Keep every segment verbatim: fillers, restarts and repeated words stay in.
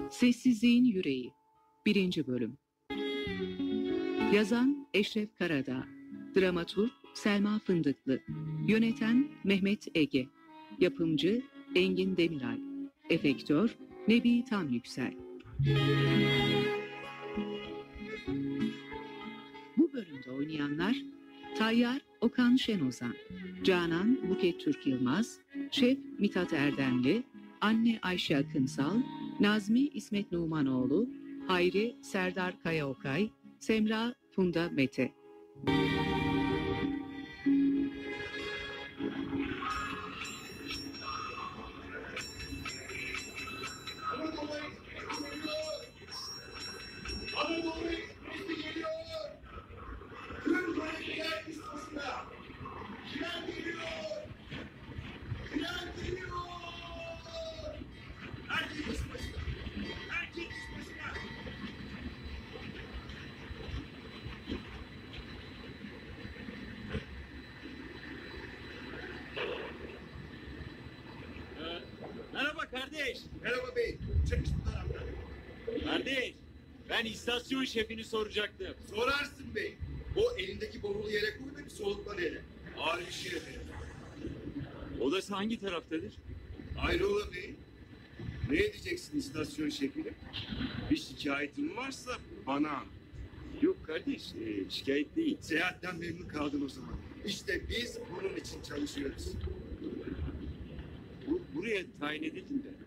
Sessizliğin Yüreği birinci. Bölüm. Yazan Eşref Karadağ, dramaturg Selma Fındıklı, yöneten Mehmet Ege, yapımcı Engin Demiray, efektör Nebi Tamyüksel. Bu bölümde oynayanlar: Tayyar Okan Şenozan, Canan Buket Türk Yılmaz, Şef Mithat Erdemli, Anne Ayşe Akınsal, Nazmi İsmet Numanoğlu, Hayri Serdar Kayaokay, Semra Funda Mete. Merhaba kardeş. Merhaba bey. Çıkış bu taraftan. Kardeş, ben istasyon şefini soracaktım. Sorarsın bey. O elindeki bavulu yere koy da bir soluklan hele. Ağır bir şey efendim. Odası hangi taraftadır? Hayrola bey. Ne edeceksin istasyon şefine? Bir şikayetin varsa bana anlat. Yok kardeş, e, şikayet değil. Seyahatten memnun kaldın o zaman. İşte biz bunun için çalışıyoruz. Bu, buraya tayin edildin de.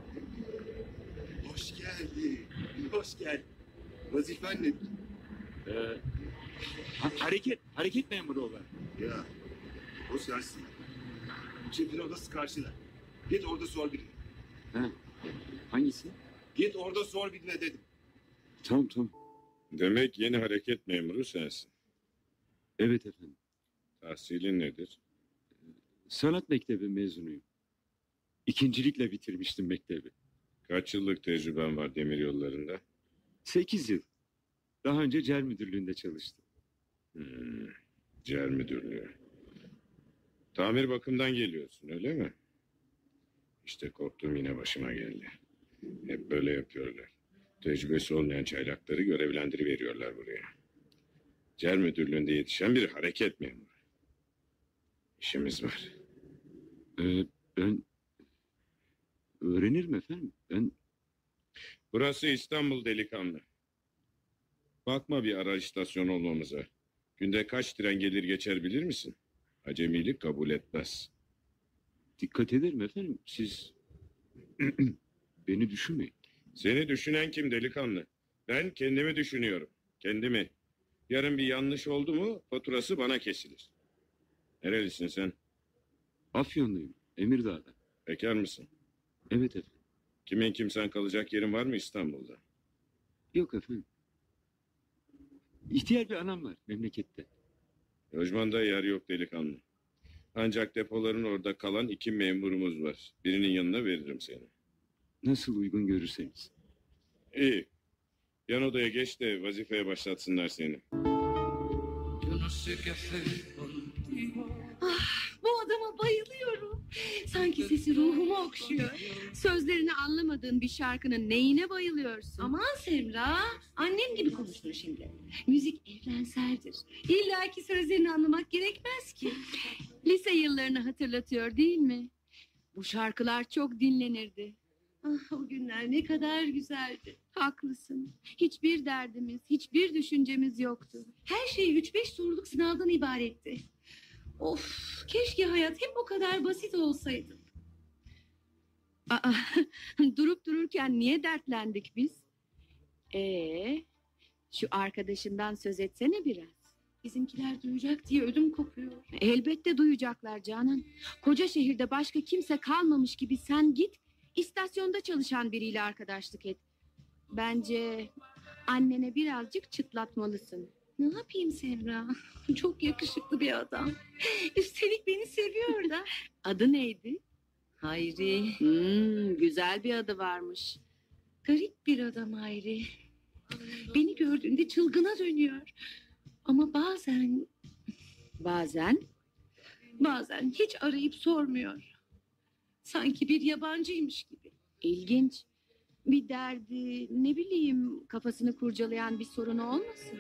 Hoş geldin. Hoş geldin. Vazifen nedir? Ee, ha- hareket, hareket memuru olarak. Ya. O sensin. Şefin odası karşıda. Git orada sor birine. Ha, hangisi? Git orada sor birine dedim. Tamam tamam. Demek yeni hareket memuru sensin. Evet efendim. Tahsilin nedir? Sanat mektebi mezunuyum. İkincilikle bitirmiştim mektebi. Kaç yıllık tecrüben var demir yollarında? Sekiz yıl. Daha önce Cer Müdürlüğü'nde çalıştım. Hmm, Cer müdürlüğü. Tamir bakımdan geliyorsun öyle mi? İşte korktuğum yine başıma geldi. Hep böyle yapıyorlar. Tecrübesi olmayan çaylakları görevlendiriveriyorlar buraya. Cer müdürlüğünde yetişen bir hareket memuru. İşimiz var. Ee, ben öğrenirim efendim. Ben Burası İstanbul delikanlı. Bakma bir ara istasyon olmamıza. Günde kaç tren gelir geçer bilir misin? Acemilik kabul etmez. dikkat ederim efendim. Siz beni düşünmeyin. Seni düşünen kim delikanlı? Ben kendimi düşünüyorum. Kendimi. Yarın bir yanlış oldu mu faturası bana kesilir. Nerelisin sen? Afyonluyum. Emirdağ'da. Bekar mısın? Evet efendim. Kimin kimsen kalacak yerin var mı İstanbul'da? Yok efendim. İhtiyar bir anam var memlekette. Lojmanda yer yok delikanlı. Ancak depoların orada kalan iki memurumuz var. Birinin yanına veririm seni. Nasıl uygun görürseniz. İyi. Yan odaya geç de vazifeye başlatsınlar seni. Ah, bu adama bayılıyorum. Sanki sesi ruhumu okşuyor. Sözlerini anlamadığın bir şarkının neyine bayılıyorsun? Aman Semra, annem gibi konuştun şimdi. Müzik evrenseldir. İlla ki sözlerini anlamak gerekmez ki. Lise yıllarını hatırlatıyor değil mi? Bu şarkılar çok dinlenirdi. Ah, o günler ne kadar güzeldi. Haklısın. Hiçbir derdimiz, hiçbir düşüncemiz yoktu. Her şey üç beş soruluk sınavdan ibaretti. Of, keşke hayat hep o kadar basit olsaydı. Aa, durup dururken niye dertlendik biz? Ee, şu arkadaşından söz etsene biraz. Bizimkiler duyacak diye ödüm kopuyor. Elbette duyacaklar Canan. Koca şehirde başka kimse kalmamış gibi sen git, istasyonda çalışan biriyle arkadaşlık et. Bence annene birazcık çıtlatmalısın. Ne yapayım Semra? Çok yakışıklı bir adam. Üstelik beni seviyor da. Adı neydi? Hayri. Hmm, güzel bir adı varmış. Garip bir adam Hayri. Beni gördüğünde çılgına dönüyor. Ama bazen... Bazen? Bazen hiç arayıp sormuyor. Sanki bir yabancıymış gibi. İlginç. Bir derdi, ne bileyim, kafasını kurcalayan bir sorunu olmasın?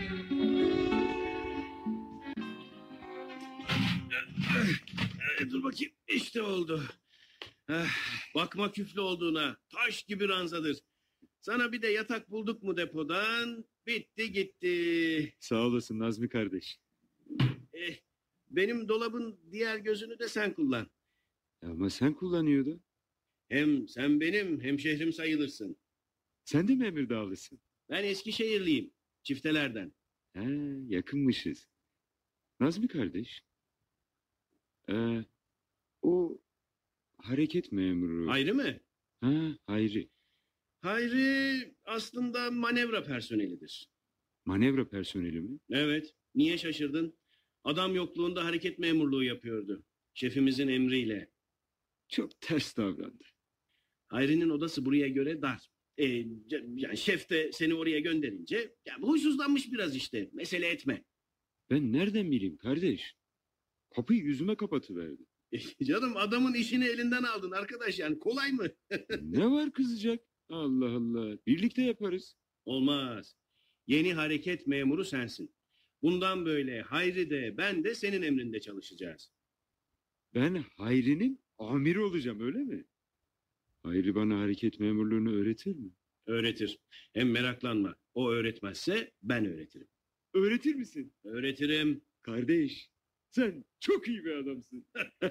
Ee, dur bakayım. İşte oldu. Eh, bakma küflü olduğuna. Taş gibi ranzadır. Sana bir de yatak bulduk mu depodan? Bitti gitti. Sağ olasın Nazmi kardeş. Eh, benim dolabın diğer gözünü de sen kullan. Ama sen kullanıyordun. Hem sen benim hemşehrim sayılırsın. Sen de mi Emirdağlısın? Ben Eskişehirliyim. Çiftelerden. He, yakınmışız. Nazmi kardeş. Ee, o hareket memuru. Ayrı mı? Ha, Hayri. Hayri aslında manevra personelidir. Manevra personeli mi? Evet. Niye şaşırdın? Adam yokluğunda hareket memurluğu yapıyordu. Şefimizin emriyle. Çok ters davrandı. Hayri'nin odası buraya göre dar. Ee, yani şef de seni oraya gönderince ya, huysuzlanmış biraz işte. Mesele etme. Ben nereden bileyim kardeş? Kapıyı yüzüme kapatıverdi. Canım adamın işini elinden aldın arkadaş yani kolay mı? Ne var kızacak? Allah Allah. Birlikte yaparız. Olmaz. Yeni hareket memuru sensin. Bundan böyle Hayri de ben de senin emrinde çalışacağız. Ben Hayri'nin amiri olacağım öyle mi? Hayri bana hareket memurluğunu öğretir mi? Öğretir. Hem meraklanma. O öğretmezse ben öğretirim. Öğretir misin? Öğretirim. Kardeş, sen çok iyi bir adamsın.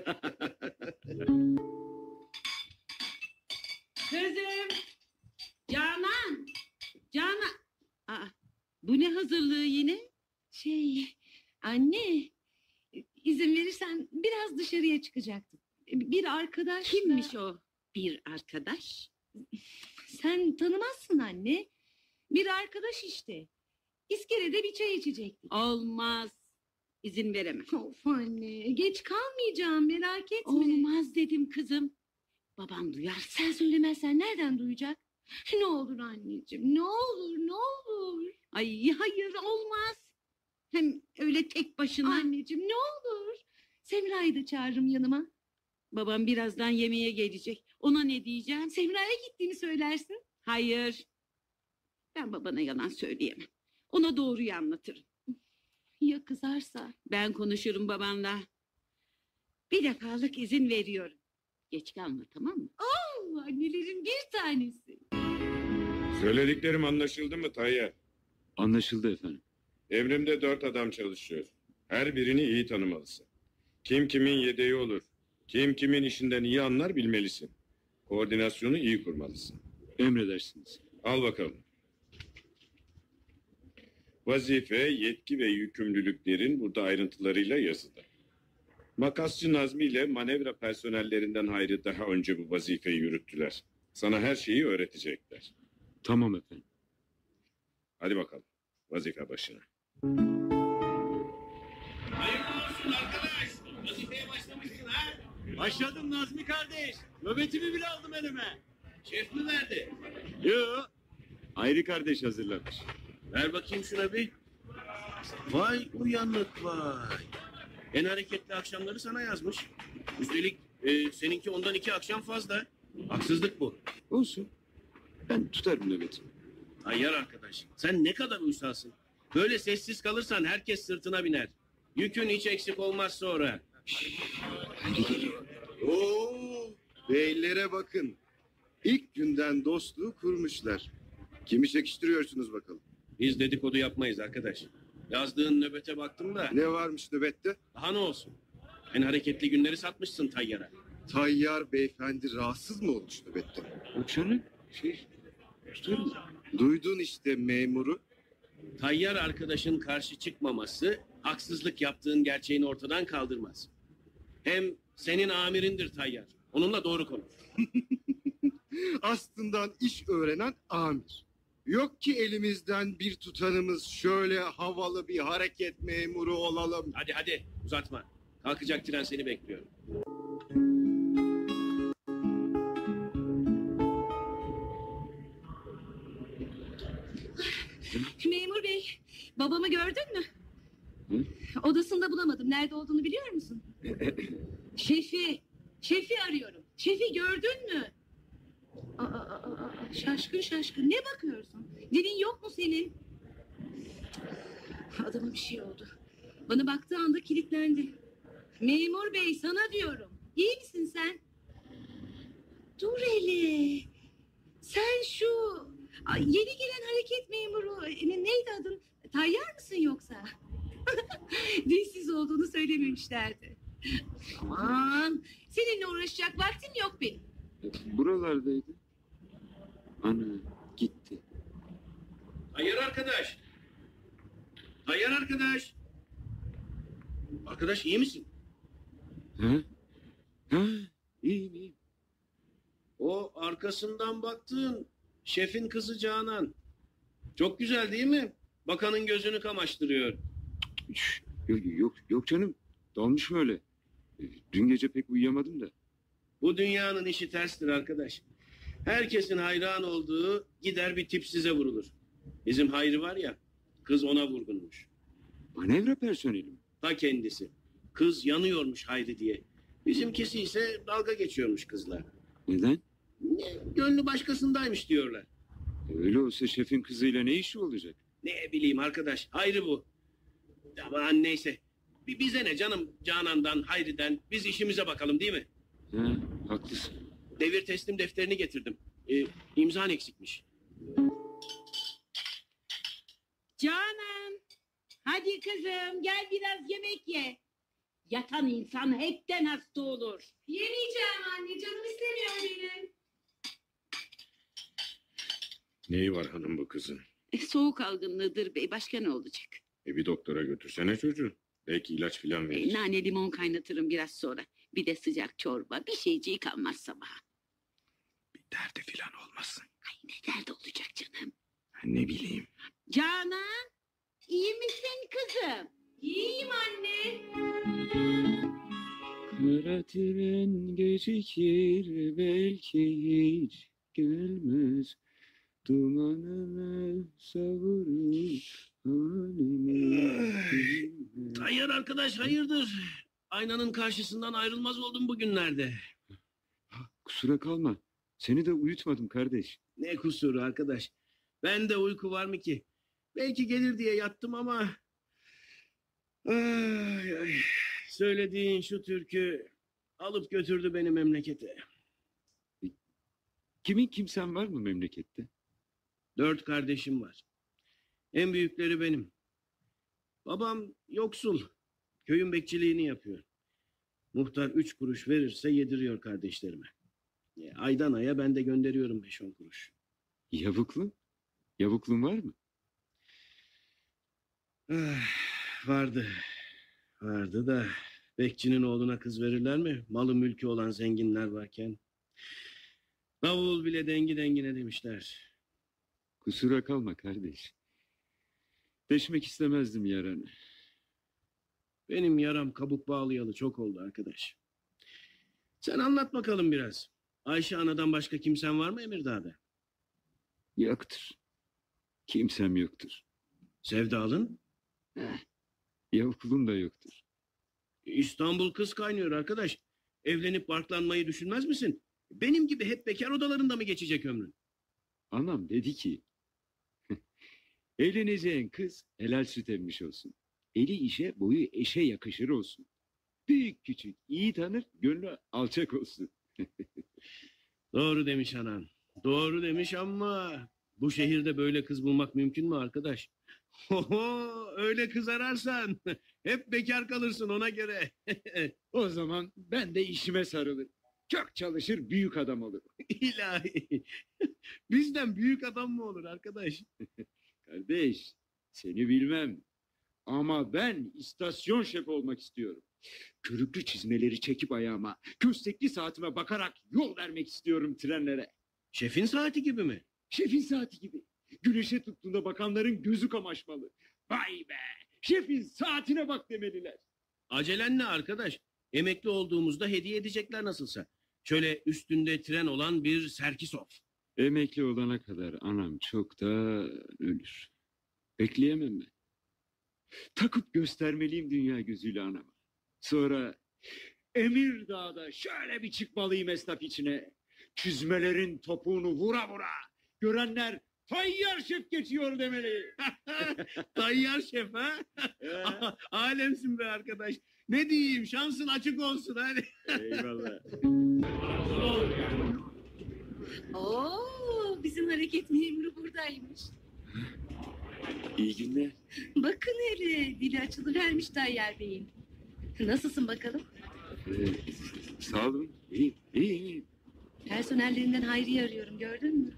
Kızım! Canan! Canan! Aa, bu ne hazırlığı yine? Şey, anne, izin verirsen biraz dışarıya çıkacaktım. Bir arkadaş. Kimmiş o bir arkadaş? Sen tanımazsın anne. Bir arkadaş işte. İskelede bir çay içecektik. Olmaz. İzin veremem. Of anne, geç kalmayacağım, merak etme. Olmaz dedim kızım. Babam duyarsa. Sen söylemezsen nereden duyacak? Ne olur anneciğim, ne olur, ne olur. Ay hayır olmaz. Hem öyle tek başına. Anneciğim ne olur. Semra'yı da çağırırım yanıma. Babam birazdan yemeğe gelecek. Ona ne diyeceğim? Semra'ya gittiğini söylersin. Hayır. Ben babana yalan söyleyemem. Ona doğruyu anlatırım. Ya kızarsa? Ben konuşurum babanla. Bir defalık izin veriyorum. Geç kalma tamam mı? Oo, annelerin bir tanesi. Söylediklerim anlaşıldı mı Tayyar? Anlaşıldı efendim. Emrimde dört adam çalışıyor. Her birini iyi tanımalısın. Kim kimin yedeği olur. Kim kimin işinden iyi anlar bilmelisin. Koordinasyonu iyi kurmalısın. Emredersiniz. Al bakalım. Vazife, yetki ve yükümlülüklerin burada ayrıntılarıyla yazıda. Makasçı Nazmi ile manevra personellerinden Hayri daha önce bu vazifeyi yürüttüler. Sana her şeyi öğretecekler. Tamam efendim. Hadi bakalım. Vazife başına. Hayırlı olsun arkadaş. Vazifeye başlamışsın ha? Başladım Nazmi kardeş. Nöbetimi bile aldım elime. Şef mi verdi? Yo. Hayri kardeş hazırlamış. Ver bakayım şuna bir. Vay uyanık vay. En hareketli akşamları sana yazmış. Üstelik e, seninki ondan iki akşam fazla. Haksızlık bu. Olsun. Ben tutarım nöbetimi. Tayyar arkadaş sen ne kadar uysalsın. Böyle sessiz kalırsan herkes sırtına biner. Yükün hiç eksik olmaz sonra. Hayri geliyor. Oo, beylere bakın. İlk günden dostluğu kurmuşlar. Kimi çekiştiriyorsunuz bakalım? Biz dedikodu yapmayız arkadaş. Yazdığın nöbete baktım da Ne varmış nöbette? daha ne olsun. En hareketli günleri satmışsın Tayyar'a. Tayyar beyefendi rahatsız mı olmuş nöbette? Uçanı şey tutarım. Duydun işte memuru. Tayyar arkadaşın karşı çıkmaması haksızlık yaptığın gerçeğini ortadan kaldırmaz. Hem senin amirindir Tayyar. Onunla doğru konuş. Aslından iş öğrenen amir. Yok ki elimizden bir tutanımız şöyle havalı bir hareket memuru olalım. Hadi hadi uzatma. Kalkacak tren seni bekliyor. Memur bey, babamı gördün mü? Hı? Odasında bulamadım. Nerede olduğunu biliyor musun? Şefi, şefi arıyorum. Şefi gördün mü? Aa, aa, aa, aa. Şaşkın şaşkın. Ne bakıyorsun? Dilin yok mu senin? Adama bir şey oldu. Bana baktığı anda kilitlendi. Memur bey sana diyorum. İyi misin sen? Dur hele. Sen şu ay, yeni gelen hareket memuru ne- neydi adın? Tayyar mısın yoksa? Dilsiz olduğunu söylememişlerdi. Aman seninle uğraşacak vaktim yok benim. Buralardaydı. Ana gitti. Hayır arkadaş. Hayır arkadaş. Arkadaş iyi misin? Ha? Ha? İyiyim iyiyim. O arkasından baktığın şefin kızı Canan. Çok güzel değil mi? Bakanın gözünü kamaştırıyor. Şş, Yok, yok, yok canım. Dalmış mı öyle? E, Dün gece pek uyuyamadım da. Bu dünyanın işi terstir arkadaş. Herkesin hayran olduğu gider bir tip size vurulur. Bizim Hayri var ya, kız ona vurgunmuş. Manevra personeli mi? Ta kendisi. Kız yanıyormuş Hayri diye. Bizimkisi ise dalga geçiyormuş kızla. Neden? Ne, gönlü başkasındaymış diyorlar. Öyle olsa şefin kızıyla ne işi olacak? Ne bileyim arkadaş, Hayri bu. Aman neyse. Bir bize ne canım Canan'dan, Hayri'den. Biz işimize bakalım değil mi? Ha, haklısın. Devir teslim defterini getirdim. Ee, imzan eksikmiş. Canan, hadi kızım gel biraz yemek ye. Yatan insan hepten hasta olur. Yemeyeceğim anne. Canım istemiyor benim. Neyi var hanım bu kızın? E, soğuk algınlığıdır bey. Başka ne olacak? E bir doktora götürsene çocuğu. Belki ilaç filan E, verir. nane limon kaynatırım biraz sonra. Bir de sıcak çorba. Bir şeyciği kalmaz sabaha. Bir derdi filan olmasın. Ay ne derdi olacak canım. Ne bileyim. Canan, iyi misin kızım? İyiyim anne. Kara tren gecikir belki hiç gelmez. Dumanını savurur halimi. Hayır arkadaş hayırdır? Aynanın karşısından ayrılmaz oldum bugünlerde. Kusura kalma. Seni de uyutmadım kardeş. Ne kusuru arkadaş. Bende uyku var mı ki? Belki gelir diye yattım ama... Ay, ay. Söylediğin şu türkü alıp götürdü beni memlekete. Kimin kimsen var mı memlekette? Dört kardeşim var. En büyükleri benim. Babam yoksul. Köyün bekçiliğini yapıyor. Muhtar üç kuruş verirse yediriyor kardeşlerime. E, Aydan aya ben de gönderiyorum beş on kuruş. Yavuklun? Yavuklun var mı? Ah, vardı. Vardı da bekçinin oğluna kız verirler mi? Malı mülkü olan zenginler varken. Davul bile dengi dengine demişler. Kusura kalma kardeş. Deşmek istemezdim yaranı. Benim yaram kabuk bağlayalı çok oldu arkadaş. Sen anlat bakalım biraz. Ayşe anadan başka kimsen var mı Emirdağ'da? Yoktur. Kimsem yoktur. Sevdalın? Yavuklum da yoktur. İstanbul kız kaynıyor arkadaş. Evlenip barklanmayı düşünmez misin? Benim gibi hep bekar odalarında mı geçecek ömrün? Anam dedi ki evleneceğin kız helal süt emmiş olsun. Eli işe boyu eşe yakışır olsun. Büyük küçük iyi tanır gönlü alçak olsun. Doğru demiş anan. Doğru demiş ama bu şehirde böyle kız bulmak mümkün mü arkadaş? Oho, öyle kız ararsan hep bekar kalırsın ona göre. O zaman ben de işime sarılırım. Çok çalışır büyük adam olurum. İlahi. Bizden büyük adam mı olur arkadaş? Kardeş seni bilmem. Ama ben istasyon şefi olmak istiyorum. Körüklü çizmeleri çekip ayağıma, köstekli saatime bakarak yol vermek istiyorum trenlere. Şefin saati gibi mi? Şefin saati gibi. Güneşe tuttuğunda bakanların gözü kamaşmalı. Vay be! Şefin saatine bak demeliler. Acelen ne arkadaş? Emekli olduğumuzda hediye edecekler nasılsa. Şöyle üstünde tren olan bir Serkisov. Emekli olana kadar anam çok da ölür. Bekleyemem ben. Takıp göstermeliyim dünya gözüyle anama. Sonra Emirdağ'da şöyle bir çıkmalıyım esnaf içine. Çizmelerin topuğunu vura vura. Görenler Tayyar Şef geçiyor demeli. Tayyar şef ha? Ya, Alemsin be arkadaş. Ne diyeyim, şansın açık olsun hadi. eyvallah. Oo, bizim hareket memuru buradaymış. İyi günler. Bakın hele, dili açılıvermiş Tayyar Bey'in. Nasılsın bakalım? Ee, sağ olun. İyi, iyi, iyi. Personellerinden Hayri'yi arıyorum, gördün mü?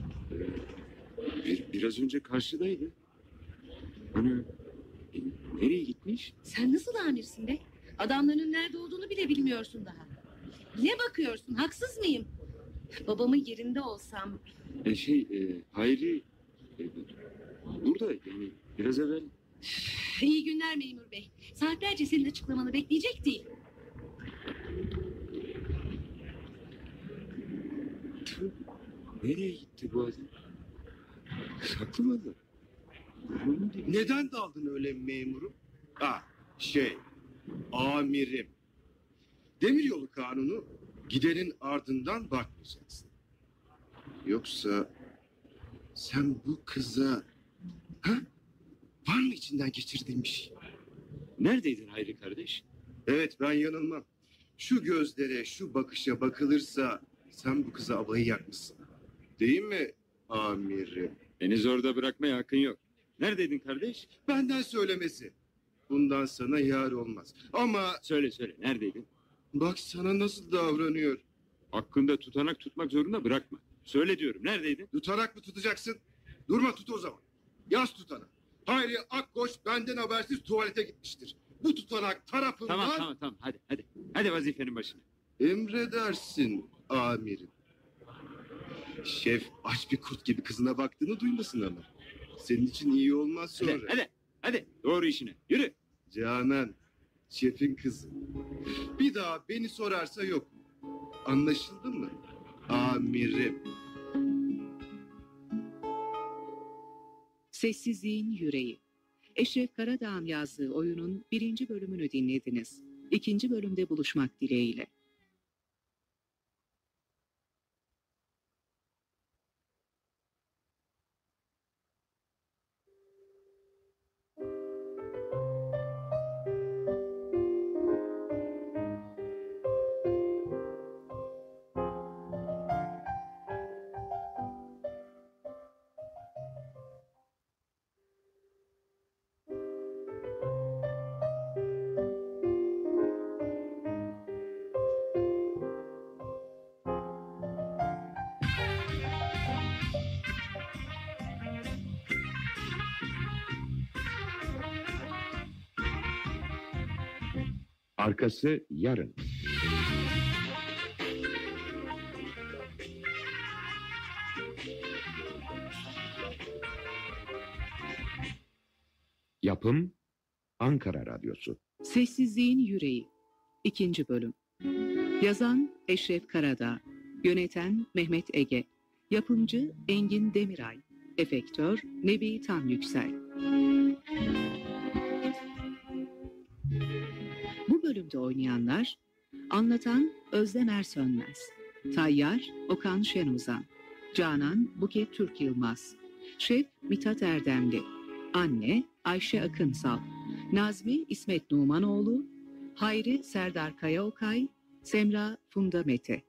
Bir, biraz önce karşıdaydı. Hani e, nereye gitmiş? Sen nasıl amirsin be? Adamların nerede olduğunu bile bilmiyorsun daha. Ne bakıyorsun, haksız mıyım? Babamın yerinde olsam... E, şey, e, Hayri e, burada yani biraz evvel. İyi günler memur bey. Saatlerce senin açıklamanı bekleyecek değil. Nereye gitti bu adam? Saklı mı adam? Umurumda değil. Neden daldın öyle memurum? Ha, şey, amirim. Demiryolu kanunu gidenin ardından bakmayacaksın. Yoksa sen bu kıza... Ha? Var mı içinden geçirdiğin bir şey? Neredeydin Hayri kardeş? Evet, ben yanılmam. Şu gözlere, şu bakışa bakılırsa sen bu kıza abayı yakmışsın. Değil mi amirim? Beni zorda bırakmaya hakkın yok. Neredeydin kardeş? Benden söylemesi. Bundan sana yar olmaz. Ama Söyle söyle, neredeydin? bak sana nasıl davranıyor. Hakkında tutanak tutmak zorunda bırakma. Söyle diyorum, neredeydin? Tutanak mı tutacaksın? Durma tut o zaman. Yaz tutanak. Hayri Akkoç benden habersiz tuvalete gitmiştir. Bu tutanak tarafından... Tamam tamam tamam, hadi hadi. Hadi vazifenin başına. Emredersin amirim. Şef aç bir kurt gibi kızına baktığını duymasın ama. Senin için iyi olmaz sonra. Hadi hadi, hadi doğru işine, yürü. Canan, şefin kızı. Bir daha beni sorarsa yok. Anlaşıldı mı? Amirim. Sessizliğin Yüreği. Eşref Karadağ'ın yazdığı oyunun birinci bölümünü dinlediniz. İkinci bölümde buluşmak dileğiyle. Arkası yarın. Yapım Ankara Radyosu. Sessizliğin Yüreği. İkinci bölüm. Yazan Eşref Karadağ. Yöneten Mehmet Ege. Yapımcı Engin Demiray. Efektör Nebi Tanyüksel. Bu bölümde oynayanlar: anlatan Özlem Ersönmez, Tayyar Okan Şenozan, Canan Buket Türk Yılmaz, Şef Mithat Erdemli, Anne Ayşe Akınsal, Nazmi İsmet Numanoğlu, Hayri Serdar Kayaokay, Semra Funda Mete.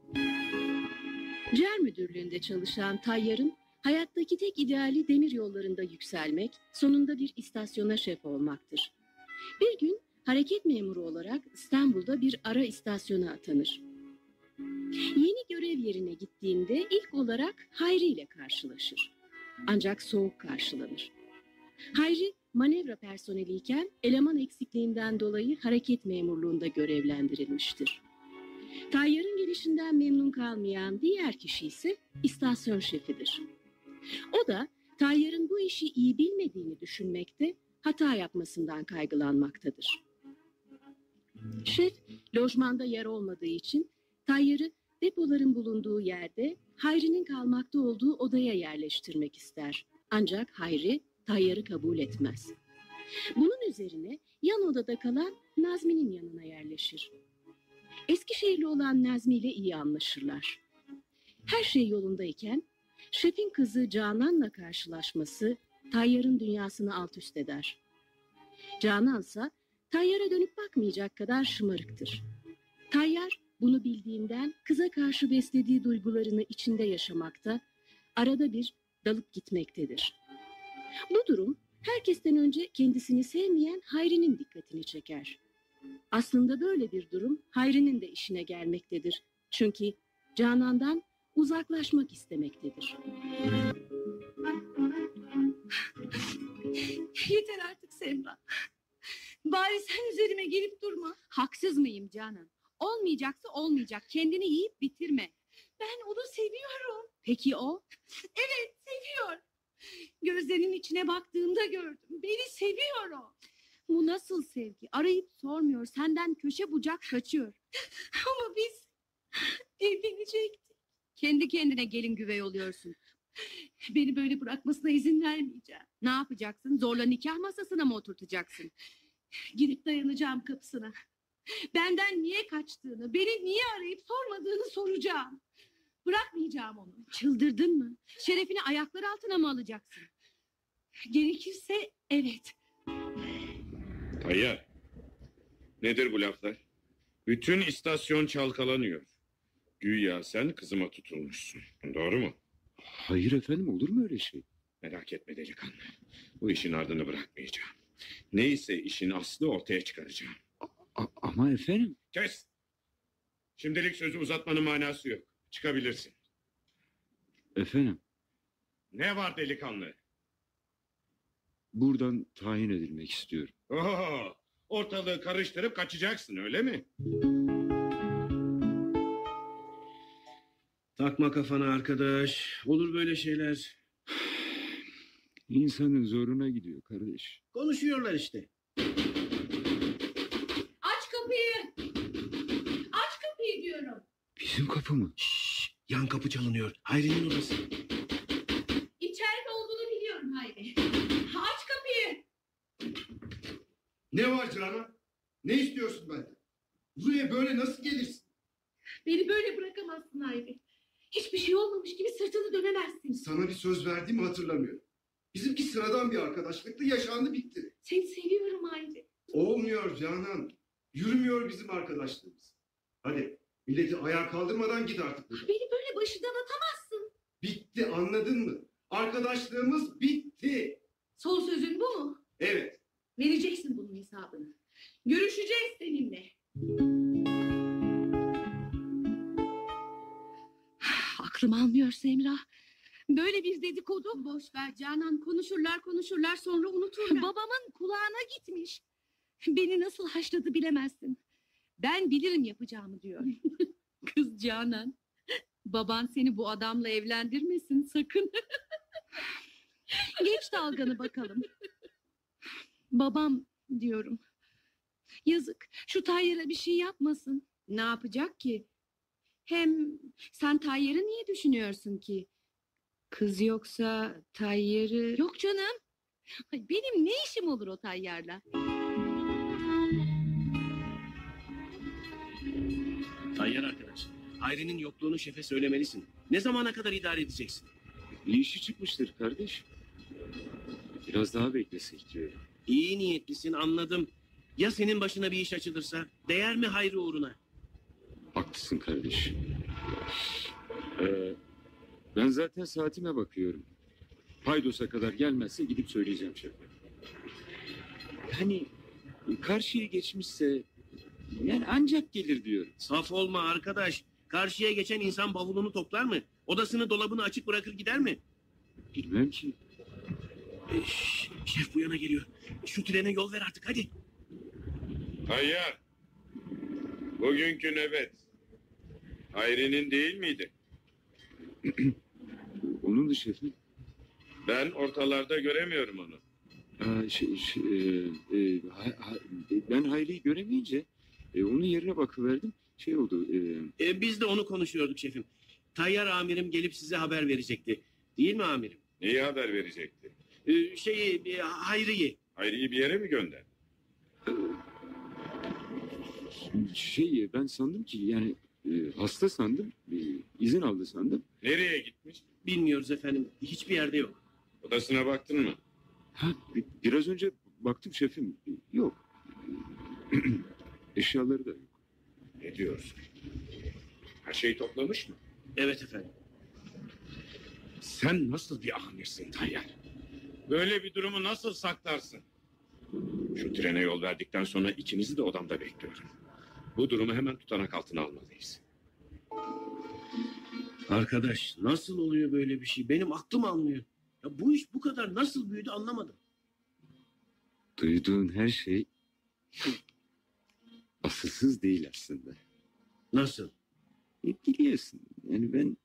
Cer müdürlüğünde çalışan Tayyar'ın hayattaki tek ideali demir yollarında yükselmek, sonunda bir istasyona şef olmaktır. Bir gün hareket memuru olarak İstanbul'da bir ara istasyona atanır. Yeni görev yerine gittiğinde ilk olarak Hayri ile karşılaşır. Ancak soğuk karşılanır. Hayri manevra personeliyken eleman eksikliğinden dolayı hareket memurluğunda görevlendirilmiştir. Tayyar'ın gelişinden memnun kalmayan diğer kişi ise istasyon şefidir. O da Tayyar'ın bu işi iyi bilmediğini düşünmekte, hata yapmasından kaygılanmaktadır. Şef, lojmanda yer olmadığı için Tayyar'ı depoların bulunduğu yerde Hayri'nin kalmakta olduğu odaya yerleştirmek ister. Ancak Hayri, Tayyar'ı kabul etmez. Bunun üzerine yan odada kalan Nazmi'nin yanına yerleşir. Eskişehirli olan Nazmi ile iyi anlaşırlar. Her şey yolundayken Şefin kızı Canan'la karşılaşması Tayyar'ın dünyasını alt üst eder. Canan'sa Tayyar'a dönüp bakmayacak kadar şımarıktır. Tayyar bunu bildiğinden kıza karşı beslediği duygularını içinde yaşamakta, arada bir dalıp gitmektedir. Bu durum herkesten önce kendisini sevmeyen Hayri'nin dikkatini çeker. Aslında böyle bir durum Hayri'nin de işine gelmektedir. Çünkü Canan'dan uzaklaşmak istemektedir. Yeter artık Semra. Bari sen üzerime gelip durma. Haksız mıyım Canan? Olmayacaksa olmayacak. Kendini yiyip bitirme. Ben onu seviyorum. Peki o? Evet, seviyor. Gözlerinin içine baktığımda gördüm. Beni seviyor o. Bu nasıl sevgi? Arayıp sormuyor. Senden köşe bucak kaçıyor. Ama biz evlenecektik. Kendi kendine gelin güvey oluyorsun. Beni böyle bırakmasına izin vermeyeceğim. Ne yapacaksın? Zorla nikah masasına mı oturtacaksın? Gidip dayanacağım kapısına. Benden niye kaçtığını, beni niye arayıp sormadığını soracağım. Bırakmayacağım onu. Çıldırdın mı? Şerefini ayaklar altına mı alacaksın? Gerekirse evet. Tayyar, nedir bu laflar? Bütün istasyon çalkalanıyor. Güya sen kızıma tutulmuşsun. Doğru mu? Hayır efendim, olur mu öyle şey? Merak etme delikanlı. Bu işin ardını bırakmayacağım. Neyse işin aslı ortaya çıkaracağım. A- ama efendim. Kes! Şimdilik sözü uzatmanın manası yok. Çıkabilirsin. Efendim, Ne var delikanlı? buradan tayin edilmek istiyorum. Oho, ortalığı karıştırıp kaçacaksın öyle mi? Takma kafana arkadaş. Olur böyle şeyler. İnsanın zoruna gidiyor kardeş. Konuşuyorlar işte. Aç kapıyı. Aç kapıyı diyorum. Bizim kapı mı? Şşş, yan kapı çalınıyor. Hayri'nin odası. İçeride olduğunu biliyorum Hayri. Aç kapıyı. Ne var Canan? Ne istiyorsun benden? Buraya böyle nasıl gelirsin? Beni böyle bırakamazsın Hayri. Hiçbir şey olmamış gibi sırtını dönemezsin. Sana bir söz verdiğimi hatırlamıyorum. Bizimki sıradan bir arkadaşlıktı, yaşandı bitti. Seni seviyorum Hayri. Olmuyor Canan. Yürümüyor bizim arkadaşlığımız. Hadi milleti ayağa kaldırmadan git artık buradan. Beni böyle başından atamazsın. Bitti, anladın mı? Arkadaşlığımız bitti. Son sözün bu mu? Evet. Vereceksin bunun hesabını. Görüşeceğiz seninle. Aklım almıyor Semra. Böyle bir dedikodu. Boş ver Canan. Konuşurlar konuşurlar sonra unuturlar. Babamın kulağına gitmiş. Beni nasıl haşladı bilemezsin. Ben bilirim yapacağımı diyor. Kız Canan. Baban seni bu adamla evlendirmesin sakın. Geç dalganı bakalım. Babam diyorum. Yazık. Şu Tayyar'a bir şey yapmasın. Ne yapacak ki? Hem sen Tayyar'ı niye düşünüyorsun ki? Kız yoksa Tayyar'ı... Yok canım. Ay, benim ne işim olur o Tayyar'la? Tayyar arkadaş. Hayri'nin yokluğunu şefe söylemelisin. Ne zamana kadar idare edeceksin? Bir işi çıkmıştır kardeş. Biraz daha beklesek diyorum. İyi niyetlisin anladım. Ya senin başına bir iş açılırsa? Değer mi Hayri uğruna? Haklısın kardeş. Ee, ben zaten saatime bakıyorum. Paydos'a kadar gelmezse gidip söyleyeceğim şefe. Yani karşıya geçmişse yani ancak gelir diyorum. Saf olma arkadaş. Karşıya geçen insan bavulunu toplar mı? Odasını dolabını açık bırakır gider mi? Bilmem ki. E, şş, şef bu yana geliyor. Şu trene yol ver artık hadi. Tayyar, bugünkü nöbet Hayri'nin değil miydi? Onun da şefim. Ben ortalarda göremiyorum onu. Aa, şey, şey, e, e, ha- ha- ben Hayri'yi göremeyince e, onun yerine bakıverdim. Şey oldu. E, E, biz de onu konuşuyorduk şefim. Tayyar amirim gelip size haber verecekti. Değil mi amirim? Neyi haber verecekti? E, şeyi e, Hayri'yi. Hayri'yi bir yere mi gönder? şey ben sandım ki yani e, hasta sandım. E, izin aldı sandım. Nereye gitmiş? Bilmiyoruz efendim. Hiçbir yerde yok. Odasına baktın mı? Ha, bi- biraz önce baktım şefim. E, Yok. Eşyaları da yok. Ne diyorsun? Her şeyi toplamış mı? Evet efendim. Sen nasıl bir amirsin Tayyar? Böyle bir durumu nasıl saklarsın? Şu trene yol verdikten sonra ikinizi de odamda bekliyorum. Bu durumu hemen tutanak altına almalıyız. Arkadaş nasıl oluyor böyle bir şey? Benim aklım almıyor. Ya bu iş bu kadar nasıl büyüdü anlamadım. Duyduğun her şey asılsız değil aslında. Nasıl? E, biliyorsun yani ben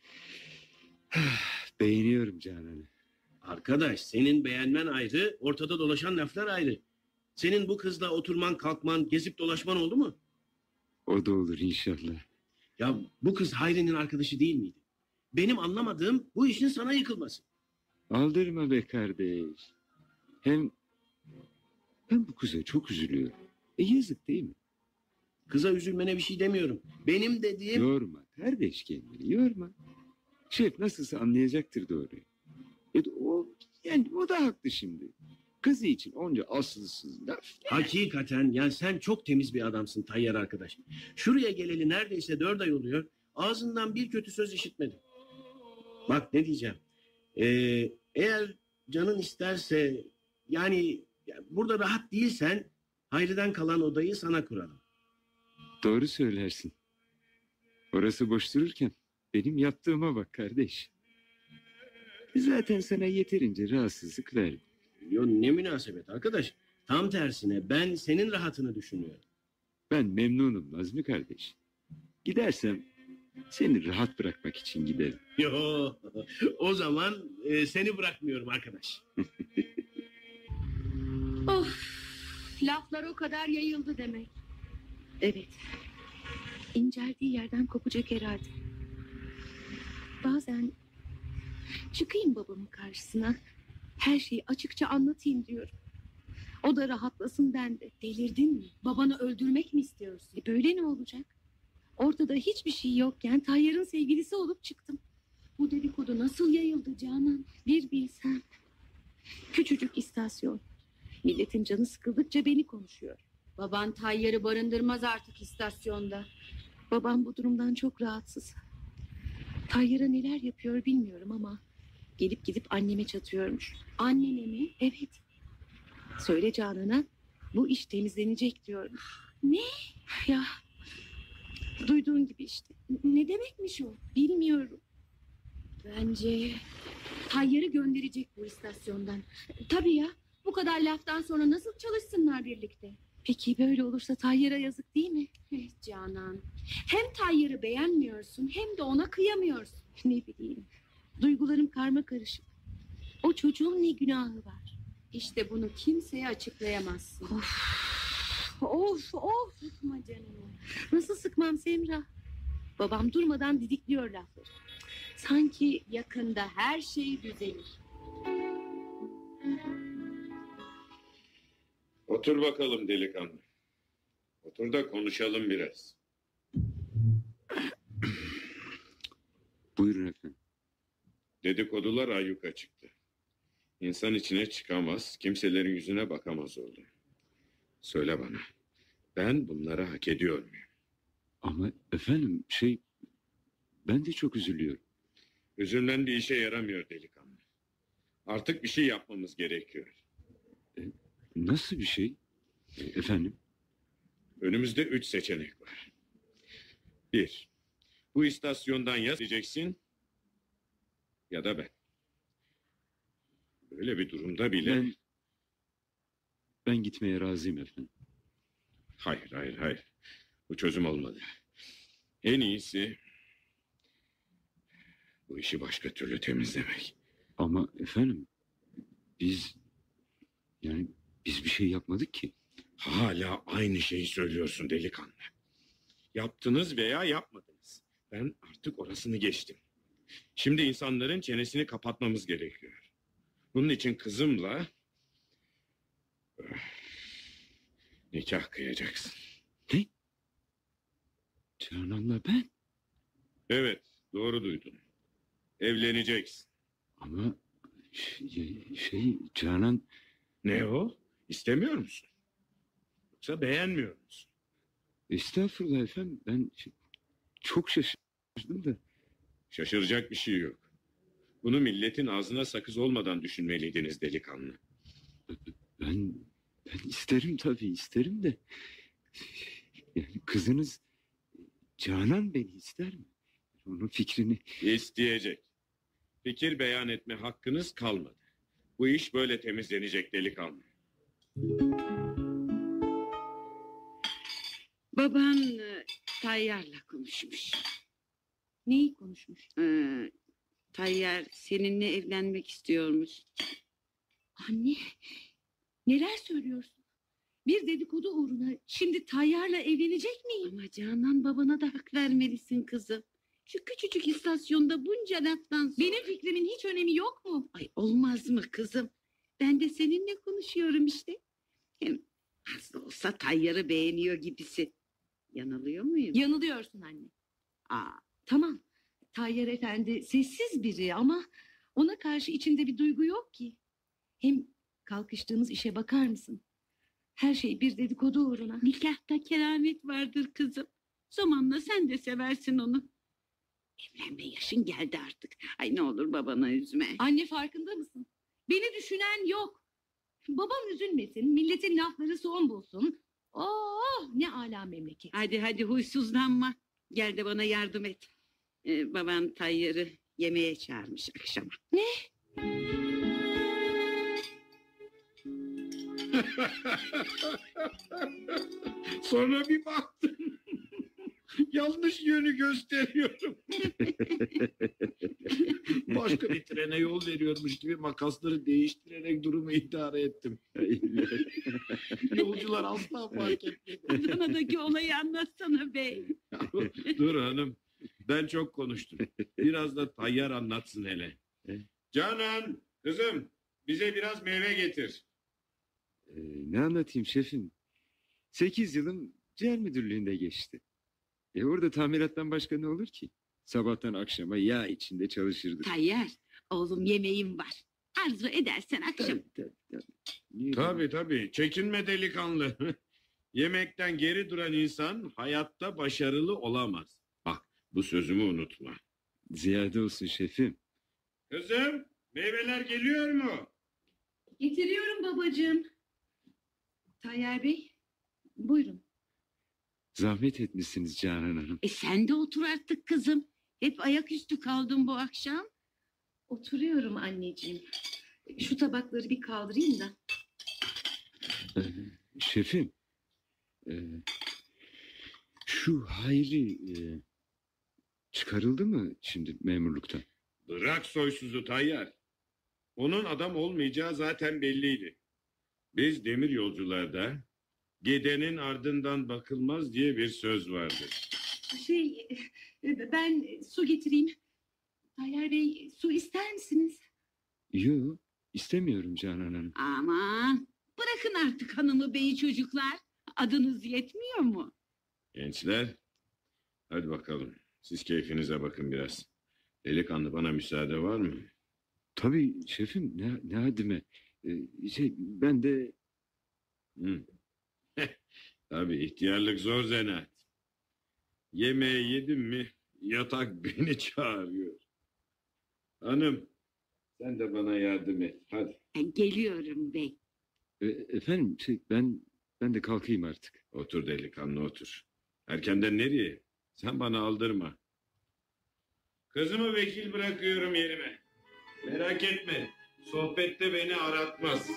beğeniyorum Canan'ı. Arkadaş senin beğenmen ayrı, ortada dolaşan laflar ayrı. Senin bu kızla oturman, kalkman, gezip dolaşman oldu mu? O da olur inşallah. Ya bu kız Hayri'nin arkadaşı değil miydi? Benim anlamadığım bu işin sana yıkılması. Aldırma be kardeş. Hem ben bu kıza çok üzülüyorum. E yazık değil mi? Kıza üzülmene bir şey demiyorum. Benim dediğim... Yorma kardeş kendini yorma. Şef nasılsa anlayacaktır doğruyu. E, o, yani o da haklı şimdi. Kızı için onca asılsız laf. Hakikaten yani sen çok temiz bir adamsın Tayyar arkadaş. Şuraya geleli neredeyse dört ay oluyor. Ağzından bir kötü söz işitmedim. Bak ne diyeceğim. Ee, eğer canın isterse yani, yani burada rahat değilsen Hayri'den kalan odayı sana kuralım. Doğru söylersin. Orası boş dururken benim yaptığıma bak kardeş. Zaten sana yeterince rahatsızlık verdim. Yo, ne münasebet arkadaş. Tam tersine ben senin rahatını düşünüyorum. Ben memnunum Nazmi kardeş. Gidersem seni rahat bırakmak için giderim. Yo, o zaman e, seni bırakmıyorum arkadaş. Of, laflar o kadar yayıldı demek. Evet, inceldiği yerden kopacak herhalde. Bazen çıkayım babamın karşısına, her şeyi açıkça anlatayım diyorum. O da rahatlasın, ben de. Delirdin mi? Babanı öldürmek mi istiyorsun? E böyle ne olacak? Ortada hiçbir şey yokken Tayyar'ın sevgilisi olup çıktım. Bu dedikodu nasıl yayıldı Canan? Bir bilsen. Küçücük istasyon. Milletin canı sıkıldıkça beni konuşuyor. Baban Tayyar'ı barındırmaz artık istasyonda. Babam bu durumdan çok rahatsız. Tayyar'a neler yapıyor bilmiyorum ama gelip gidip anneme çatıyormuş. Annene mi? Evet. Söyle Canan'a, bu iş temizlenecek diyorum. Ne? Ya duyduğun gibi işte. Ne demekmiş o? Bilmiyorum. Bence Tayyar'ı gönderecek bu istasyondan. Tabii ya. Bu kadar laftan sonra nasıl çalışsınlar birlikte? Peki böyle olursa Tayyar'a yazık değil mi? Evet Canan. Hem Tayyar'ı beğenmiyorsun hem de ona kıyamıyorsun. Ne bileyim. Duygularım karma karışık. O çocuğun ne günahı var? İşte bunu kimseye açıklayamazsın. Of, of, of. Sıkma canını. Nasıl sıkmam Semra? Babam durmadan didikliyor lafları. Sanki yakında her şey düzelir. Otur bakalım delikanlı. Otur da konuşalım biraz. Buyurun efendim. Dedikodular ayyuka çıktı. İnsan içine çıkamaz, kimselerin yüzüne bakamaz oldu. Söyle bana, ben bunları hak ediyor muyum? Ama efendim şey ben de çok üzülüyorum. Üzülmen bir işe yaramıyor delikanlı. Artık bir şey yapmamız gerekiyor. Nasıl bir şey? E, Efendim? Önümüzde üç seçenek var. Bir, bu istasyondan ya diyeceksin ya da ben. Böyle bir durumda bile... Ben, ben gitmeye razıyım efendim. Hayır, hayır, hayır. Bu çözüm olmadı. En iyisi bu işi başka türlü temizlemek. Ama efendim biz yani biz bir şey yapmadık ki. Hala aynı şeyi söylüyorsun delikanlı. Yaptınız veya yapmadınız. Ben artık orasını geçtim. Şimdi insanların çenesini kapatmamız gerekiyor. Bunun için kızımla öf, nikah kıyacaksın. Ne? Canan'la ben. Evet, doğru duydun. Evleneceksin. Ama şey, şey Canan... Ne o? İstemiyor musun? Yoksa beğenmiyor musun? Estağfurullah efendim. Ben şey- çok şaşırdım da. Şaşıracak bir şey yok. Bunu milletin ağzına sakız olmadan düşünmeliydiniz delikanlı. Ben ben isterim tabii isterim de. Yani kızınız Canan beni ister mi? Onun fikrini... İsteyecek. Fikir beyan etme hakkınız kalmadı. Bu iş böyle temizlenecek delikanlı. Baban e, Tayyar'la konuşmuş. Neyi konuşmuş? Ee, Tayyar seninle evlenmek istiyormuş. Anne, neler söylüyorsun? Bir dedikodu uğruna şimdi Tayyar'la evlenecek miyim? Ama Canan babana da hak vermelisin kızım. Şu küçücük istasyonda bunca laftan sonra... Benim fikrimin hiç önemi yok mu? Ay olmaz mı kızım? Ben de seninle konuşuyorum işte. Hem az da olsa Tayyar'ı beğeniyor gibisin. Yanılıyor muyum? Yanılıyorsun anne. Aa, Tamam, Tayyar Efendi sessiz biri ama ona karşı içinde bir duygu yok ki. Hem kalkıştığımız işe bakar mısın? Her şey bir dedikodu uğruna. nikahta keramet vardır kızım. Zamanla sen de seversin onu. Evlenme yaşın geldi artık. Ay ne olur babana üzme. Anne farkında mısın? Beni düşünen yok. Babam üzülmesin, milletin lafları son bulsun. Oh, ne âlâ memleket. Hadi hadi huysuzlanma. Gel de bana yardım et. Ee, baban Tayyar'ı yemeğe çağırmış akşama. Sonra bir baktım. Yanlış yönü gösteriyorum. Başka bir trene yol veriyormuş gibi makasları değiştirerek durumu idare ettim. Yolcular asla fark etmedi. Adana'daki olayı anlatsana bey. Dur hanım. Ben çok konuştum. Biraz da Tayyar anlatsın hele. Canan, kızım bize biraz meyve getir. Ee, ne anlatayım şefim? Sekiz yılım ciğer müdürlüğünde geçti. E orada tamirattan başka ne olur ki? Sabahtan akşama yağ içinde çalışırdık. Tayyar, oğlum yemeğim var. Arzu edersen akşam. Tabii, tabii, tabii. Niye Tabii tabii. Çekinme delikanlı. Yemekten geri duran insan hayatta başarılı olamaz. Bak bu sözümü unutma. Ziyade olsun şefim. Kızım meyveler geliyor mu? Getiriyorum babacığım. Tayyar Bey, buyurun. Zahmet etmişsiniz Canan Hanım. E sen de otur artık kızım. Hep ayaküstü kaldın bu akşam. Oturuyorum anneciğim. Şu tabakları bir kaldırayım da. Ee, şefim. e, şu Hayri e, çıkarıldı mı şimdi memurluktan? Bırak soysuzu Tayyar. Onun adam olmayacağı zaten belliydi. Biz demir yolcularda gidenin ardından bakılmaz diye bir söz vardır. Şey, e, ben su getireyim. Tayyar Bey, su ister misiniz? Yok istemiyorum Canan Hanım. Aman bırakın artık hanımı beyi çocuklar. Adınız yetmiyor mu? Gençler hadi bakalım. Siz keyfinize bakın biraz. Delikanlı bana müsaade var mı? Tabii şefim ne, ne haddime. Ee, şey ben de Hı. Tabii ihtiyarlık zor zanaat. Yemeği yedim mi yatak beni çağırıyor. Hanım sen de bana yardım et hadi. E, geliyorum bey. e, efendim şey, ben ben de kalkayım artık. Otur delikanlı otur. Erkenden nereye? Sen bana aldırma. Kızımı vekil bırakıyorum yerime. Merak etme. Sohbette beni aratmaz.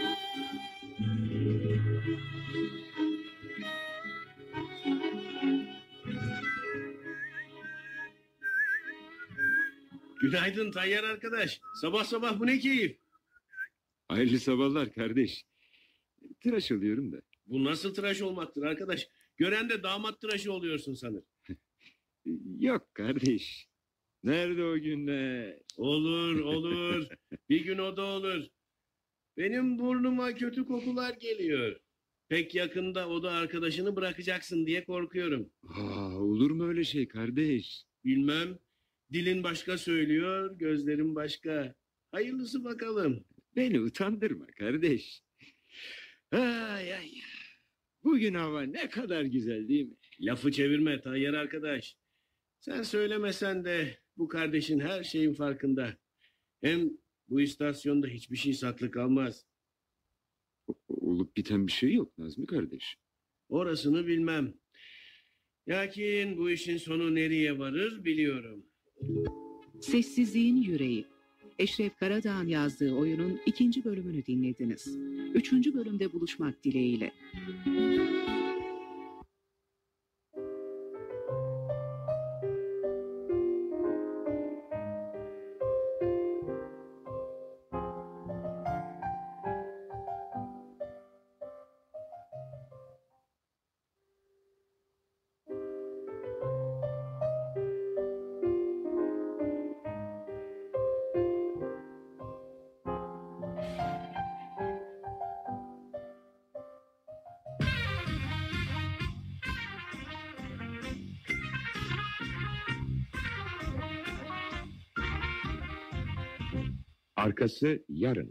Günaydın Tayyar arkadaş. Sabah sabah bu ne keyif? Hayırlı sabahlar kardeş. Tıraş alıyorum da. Bu nasıl tıraş olmaktır arkadaş? Gören de damat tıraşı oluyorsun sanır. Yok kardeş. Nerede o günler? Olur olur. Bir gün o da olur. Benim burnuma kötü kokular geliyor. Pek yakında o da arkadaşını bırakacaksın diye korkuyorum. Aa, olur mu öyle şey kardeş? Bilmem. Dilin başka söylüyor, gözlerin başka. Hayırlısı bakalım. Beni utandırma kardeş. Ay ay. Bugün hava ne kadar güzel değil mi? Lafı çevirme Tayyar arkadaş. Sen söylemesen de bu kardeşin her şeyin farkında. Hem bu istasyonda hiçbir şey saklı kalmaz. Olup biten bir şey yok Nazmi kardeş. Orasını bilmem. Lakin bu işin sonu nereye varır biliyorum. Sessizliğin Yüreği. Eşref Karadağ'ın yazdığı oyunun ikinci bölümünü dinlediniz. Üçüncü bölümde buluşmak dileğiyle. Arkası yarın.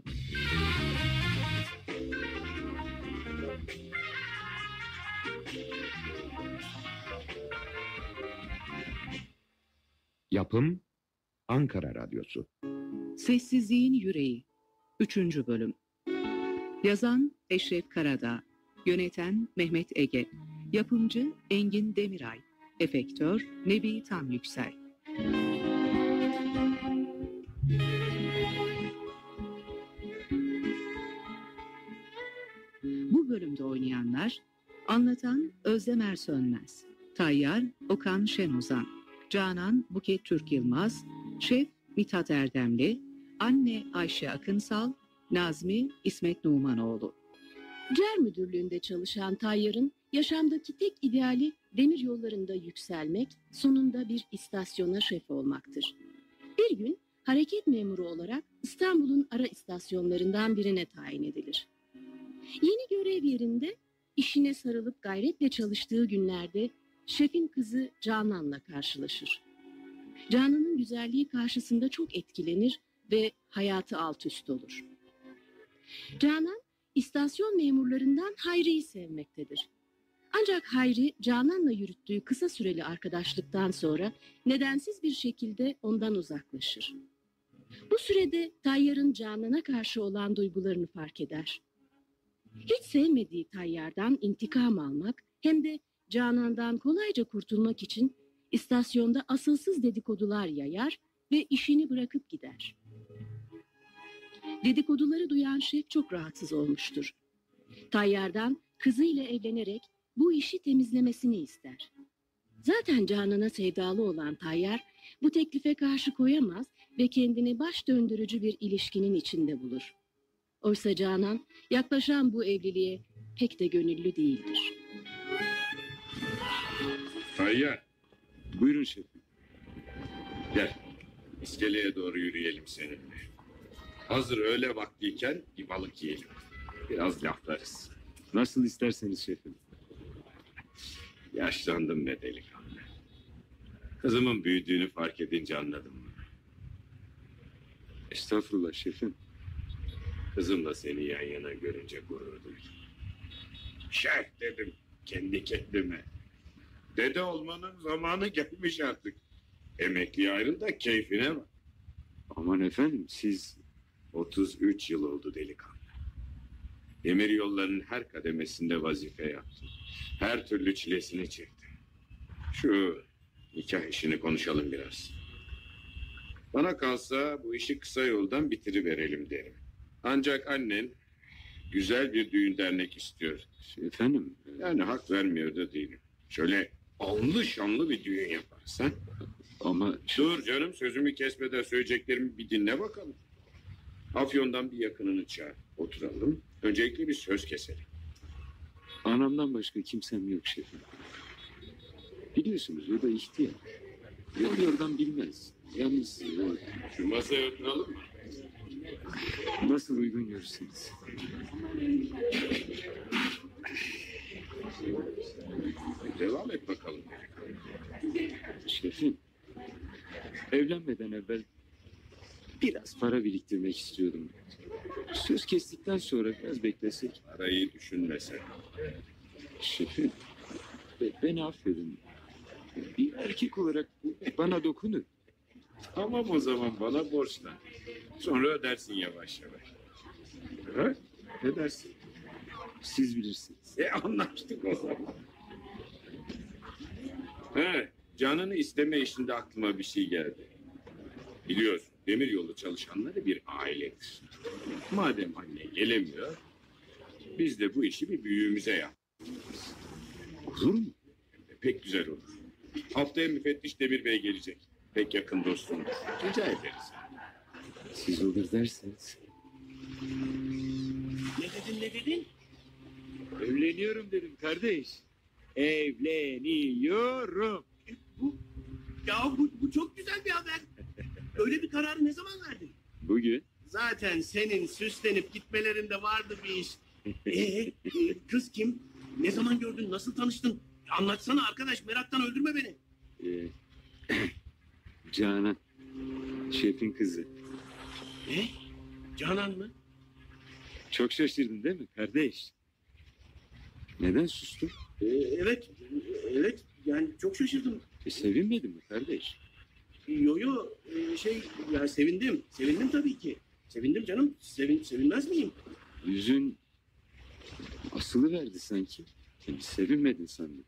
Yapım Ankara Radyosu. Sessizliğin Yüreği. Üçüncü bölüm. Yazan Eşref Karadağ. Yöneten Mehmet Ege. Yapımcı Engin Demiray. Efektör Nebi Tamyüksel. Bu bölümde oynayanlar: anlatan Özlem Ersönmez, Tayyar Okan Şenozan, Canan Buket Türk Yılmaz, Şef Mithat Erdemli, Anne Ayşe Akınsal, Nazmi İsmet Numanoğlu. C E R müdürlüğünde çalışan Tayyar'ın yaşamdaki tek ideali demir yollarında yükselmek, sonunda bir istasyona şef olmaktır. Bir gün hareket memuru olarak İstanbul'un ara istasyonlarından birine tayin edilir. Yeni görev yerinde işine sarılıp gayretle çalıştığı günlerde şefin kızı Canan'la karşılaşır. Canan'ın güzelliği karşısında çok etkilenir ve hayatı alt üst olur. Canan, istasyon memurlarından Hayri'yi sevmektedir. Ancak Hayri, Canan'la yürüttüğü kısa süreli arkadaşlıktan sonra nedensiz bir şekilde ondan uzaklaşır. Bu sürede Tayyar'ın Canan'a karşı olan duygularını fark eder. Hiç sevmediği Tayyar'dan intikam almak hem de Canan'dan kolayca kurtulmak için istasyonda asılsız dedikodular yayar ve işini bırakıp gider. Dedikoduları duyan şef çok rahatsız olmuştur. Tayyar'dan kızıyla evlenerek bu işi temizlemesini ister. Zaten Canan'a sevdalı olan Tayyar bu teklife karşı koyamaz ve kendini baş döndürücü bir ilişkinin içinde bulur. Oysa Canan yaklaşan bu evliliğe pek de gönüllü değildir. Tayyar, Buyurun şefim. gel. İskeleye doğru yürüyelim seninle. Hazır öğle vaktiyken bir balık yiyelim. Biraz laflarız. Nasıl isterseniz şefim. Yaşlandım be delikanlı. Kızımın büyüdüğünü fark edince anladım. Estağfurullah şefim. Kızımla seni yan yana görünce gurur duydum. Şef dedim kendi kendime. Dede olmanın zamanı gelmiş artık. Emekliye ayrıl da keyfine bak. Aman efendim siz... otuz üç yıl oldu delikanlı. Demir yollarının her kademesinde vazife yaptım. Her türlü çilesini çektim. Şu nikah işini konuşalım biraz. Bana kalsa bu işi kısa yoldan bitiriverelim derim. Ancak annen güzel bir düğün dernek istiyor. Efendim... Yani hak vermiyor da değilim. Şöyle anlı şanlı bir düğün yaparız ha? Ama... Dur canım sözümü kesmeden söyleyeceklerimi bir dinle bakalım. Afyon'dan bir yakınını çağır. Oturalım. Öncelikle bir söz keselim. Anamdan başka kimsem yok şefim. Biliyorsunuz o da ihtiyar. Yol yordan bilmez. Yalnız e, Şu masaya oturalım mı? nasıl uygun görürseniz. Devam et bakalım. Şefim, evlenmeden evvel biraz para biriktirmek istiyordum. Söz kestikten sonra biraz beklesek. Parayı düşünmesen. Şefim, be- beni affedin. Bir erkek olarak bana dokunun. Tamam o zaman bana borçlan. Sonra ödersin yavaş yavaş. Ha? Ne dersin? Siz bilirsiniz. E anlaştık o zaman. He, Canan'ı isteme işinde aklıma bir şey geldi. Biliyorsun demiryolu çalışanları bir ailedir. Madem anne gelemiyor, biz de bu işi bir büyüğümüze yapmalıyız. Olur mu? Pek güzel olur. Haftaya müfettiş Demir Bey gelecek. Pek yakın dostumdur. Rica ederiz. Siz olur derseniz. Ne dedin ne dedin? Evleniyorum dedim kardeş. Evleniyorum. Bu, ya bu, bu çok güzel bir haber. Öyle bir kararı ne zaman verdin? Bugün. Zaten senin süslenip gitmelerinde vardı bir iş. Ee, e, kız kim? Ne zaman gördün? Nasıl tanıştın? Anlatsana arkadaş, meraktan öldürme beni. Ee, Canan. Şefin kızı. Ne? Canan mı? Çok şaşırdın değil mi kardeş? Neden sustun? Ee, evet, evet. Yani çok şaşırdım. E, sevinmedin mi kardeş? Yo yo, e, şey, ya sevindim. Sevindim tabii ki. Sevindim canım. Sevin, sevinmez miyim? Yüzün asılı verdi sanki. Yani sevinmedin sandım.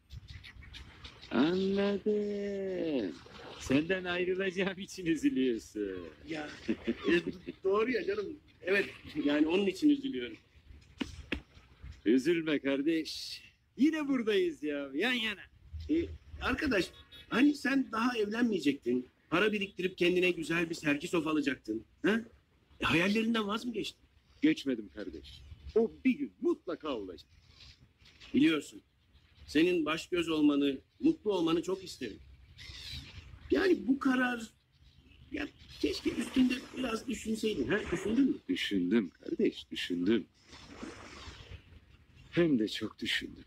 Anladım. Senden ayrılacağım için üzülüyorsun. Ya, e, doğru ya canım. Evet, yani onun için üzülüyorum. Üzülme kardeş. Yine buradayız ya, yan yana. E, arkadaş, hani sen daha evlenmeyecektin. Para biriktirip kendine güzel bir sergi sofa alacaktın. Ha? E, hayallerinden vaz mı geçtin? Geçmedim kardeş. O bir gün mutlaka olacak. Biliyorsun. Senin baş göz olmanı, mutlu olmanı çok isterim. Yani bu karar... Ya keşke üstünde biraz düşünseydin. Ha? Düşündün mü? Düşündüm kardeş, düşündüm. Hem de çok düşündüm.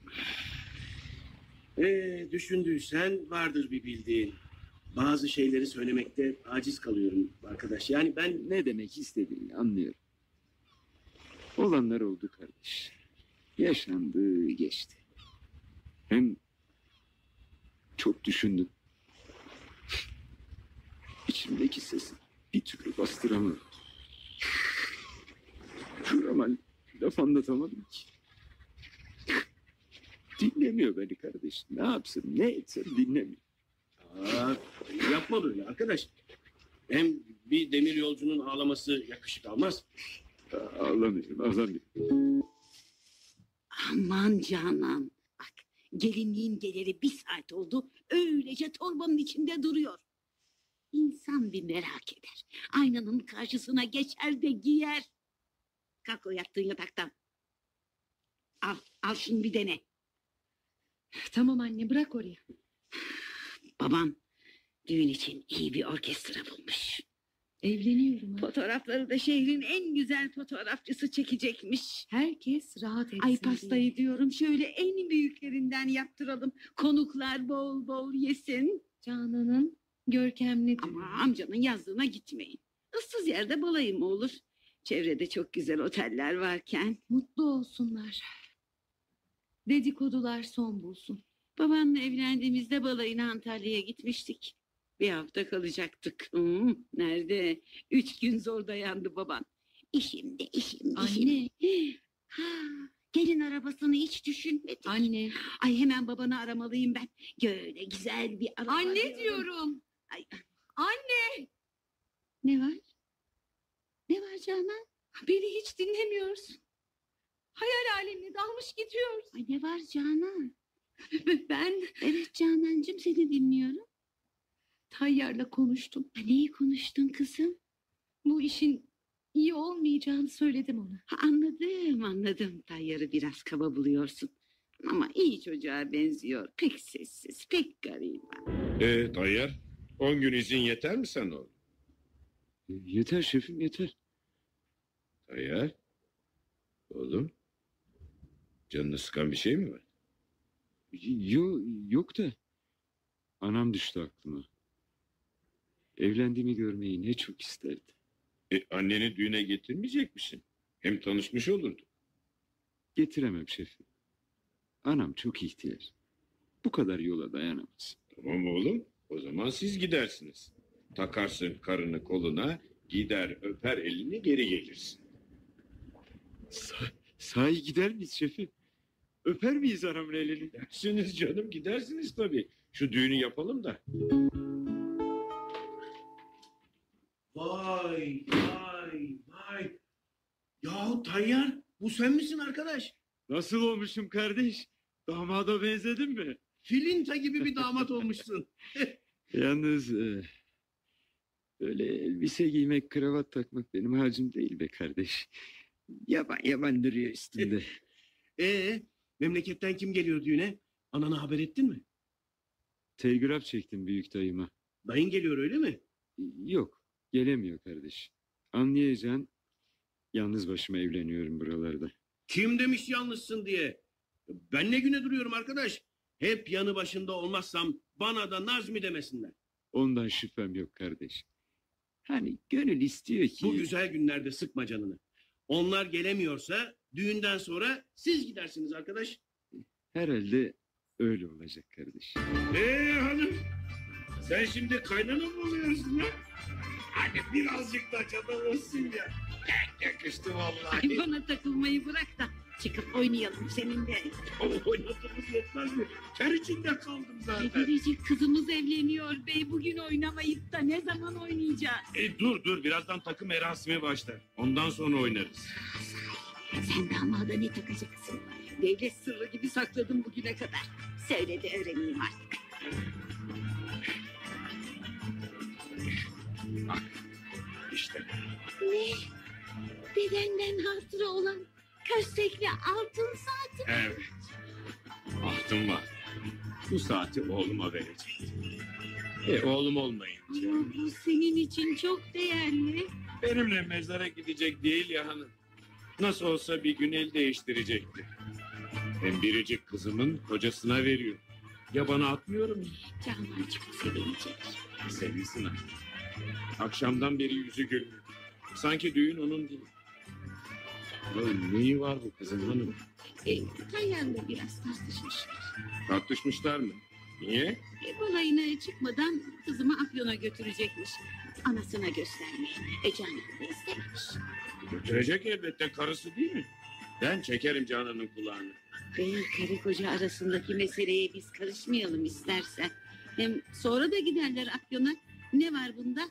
Ee, düşündüysen vardır bir bildiğin. Bazı şeyleri söylemekte aciz kalıyorum arkadaş. Yani ben... Ne demek istediğini anlıyorum. Olanlar oldu kardeş. Yaşandı, geçti. Hem çok düşündüm. İçimdeki sesi bir türlü bastıramıyorum. Şurama laf anlatamadım ki. Dinlemiyor beni kardeş. Ne yapsın, ne etsem dinlemiyor. Aa, yapma böyle arkadaş. Hem bir demir yolcunun ağlaması yakışık almaz. Ağlamıyorum, ağlamıyorum. Aman Canan. Bak gelinliğin geleli bir saat oldu. Öylece torbanın içinde duruyor. İnsan bir merak eder. Aynanın karşısına geçer de giyer. Kalk o yattığın yataktan. Al, al şunu bir dene. Tamam anne, bırak oraya. Babam düğün için iyi bir orkestra bulmuş. Evleniyorum ha. Fotoğrafları da şehrin en güzel fotoğrafçısı çekecekmiş. Herkes rahat etsin Ay diye. pastayı diyorum şöyle en büyüklerinden yaptıralım. Konuklar bol bol yesin. Canan'ın görkemli düğünü. Ama amcanın yazdığına gitmeyin. Issız yerde balayı mı olur? Çevrede çok güzel oteller varken. Mutlu olsunlar. Dedikodular son bulsun. Babanla evlendiğimizde balayına Antalya'ya gitmiştik. Bir hafta kalacaktık. Hmm, nerede? Üç gün zor dayandı baban. İşim de işim de işim. Anne. Ha, gelin arabasını hiç düşünmedik. Anne. Ay hemen babanı aramalıyım ben. Böyle güzel bir araba. Anne diyorum. Ay, Anne. ne var? Ne var Canan? Beni hiç dinlemiyorsun. Hayal alemine dalmış gidiyorsun. Ay ne var Canan? Ben Evet Canancığım seni dinliyorum. Tayyar'la konuştum. Ha, neyi konuştun kızım? Bu işin iyi olmayacağını söyledim ona. Ha, anladım anladım. Tayyarı biraz kaba buluyorsun. Ama iyi çocuğa benziyor. Pek sessiz, pek gariban. Ee Tayyar, on gün izin yeter mi sana oğlum? Yeter şefim, yeter. Tayyar, oğlum. Canını sıkan bir şey mi var? Yo, yok da anam düştü aklıma. Evlendiğimi görmeyi ne çok isterdi. E, anneni düğüne getirmeyecek misin? Hem tanışmış olurdu. Getiremem şefim. Anam çok ihtiyar. Bu kadar yola dayanamaz. Tamam oğlum. O zaman siz gidersiniz. Takarsın karını koluna, gider öper elini geri gelirsin. Sa sahi gider miyiz şefim? Öper miyiz anamın elini? Gidersiniz canım, gidersiniz tabii. Şu düğünü yapalım da. Vay vay vay. Yahu Tayyar, bu sen misin arkadaş? Nasıl olmuşum kardeş? Damada benzedim mi? Filinta gibi bir damat olmuşsun. Yalnız e, öyle elbise giymek, kravat takmak benim harcım değil be kardeş. Yaban yaban duruyor üstünde. Ee, memleketten kim geliyor düğüne? Anana haber ettin mi? Telgraf çektim büyük dayıma. Dayın geliyor öyle mi? Yok, gelemiyor kardeş. Anlayacağın yalnız başıma evleniyorum buralarda. Kim demiş yalnızsın diye? Ben ne güne duruyorum arkadaş? Hep yanı başında olmazsam bana da Nazmi demesinler. Ondan şüphem yok kardeş. Hani gönül istiyor ki... Bu güzel günlerde sıkma canını. Onlar gelemiyorsa düğünden sonra siz gidersiniz arkadaş. Herhalde öyle olacak kardeş. Ee hanım, sen şimdi kaynana mı oluyorsun ha? Hani birazcık da cadal olsun ya. Pek yakıştı vallahi. Bana takılmayı bırak da çıkıp oynayalım seninle. Oynadığımız yetmez mi? Ter içinde kaldım zaten. Biricik kızımız evleniyor bey. Bugün oynamayıp da ne zaman oynayacağız? E, dur dur, birazdan takım merasimi başlar. Ondan sonra oynarız. Sen damada ne takacaksın? Devlet sırrı gibi sakladım bugüne kadar. Söyle de öğreneyim artık. Bak, işte. Ne? Dedenden hatıra olan köstekli altın saat. Evet. Ahtım var. Bu saati oğluma verecektim. E, oğlum olmayınca. Ama bu senin için çok değerli. Benimle mezara gidecek değil ya hanım. Nasıl olsa bir gün el değiştirecekti. Hem biricik kızımın kocasına veriyor. Ya bana atmıyorum ya. Canan çok sevinecek. Sevinsin ha. Akşamdan beri yüzü gülmüyor. Sanki düğün onun değil. Ya neyi var bu kızın hanım? E, Tayyar'la biraz tartışmışlar. Tartışmışlar mı? Niye? E, balayına çıkmadan kızımı Afyon'a götürecekmiş. Anasına göstermeye. E Canan da istemiş. Götürecek elbette, karısı değil mi? Ben çekerim Canan'ın kulağını. Bey karı koca arasındaki meseleye biz karışmayalım istersen. Hem sonra da giderler Afyon'a. Ne var bunda?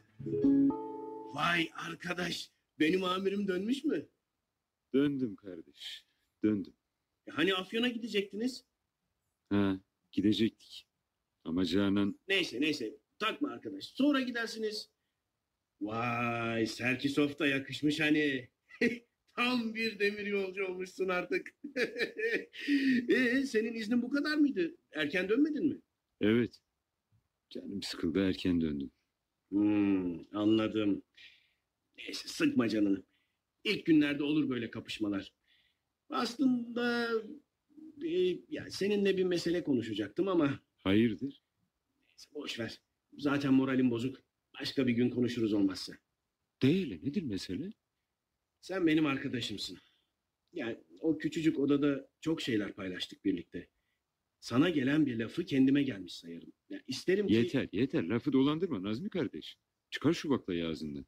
Vay arkadaş, benim amirim dönmüş mü? Döndüm kardeş, döndüm. E, hani Afyon'a gidecektiniz? Ha, gidecektik. Ama Canan... Neyse neyse, takma arkadaş. Sonra gidersiniz. Vay, Serkisov da yakışmış hani. Tam bir demir yolcu olmuşsun artık. e, senin iznin bu kadar mıydı? Erken dönmedin mi? Evet. Canım sıkıldı, erken döndüm. Hmm, anladım. Neyse, sıkma canını. İlk günlerde olur böyle kapışmalar. Aslında e, ya seninle bir mesele konuşacaktım ama Hayırdır? neyse, boş ver. Zaten moralim bozuk. Başka bir gün konuşuruz olmazsa. Değil, nedir mesele? Sen benim arkadaşımsın. Yani o küçücük odada çok şeyler paylaştık birlikte. Sana gelen bir lafı kendime gelmiş sayarım. Ya isterim ki... Yeter, yeter. Lafı dolandırma Nazmi kardeş. Çıkar şu baklayı ağzından.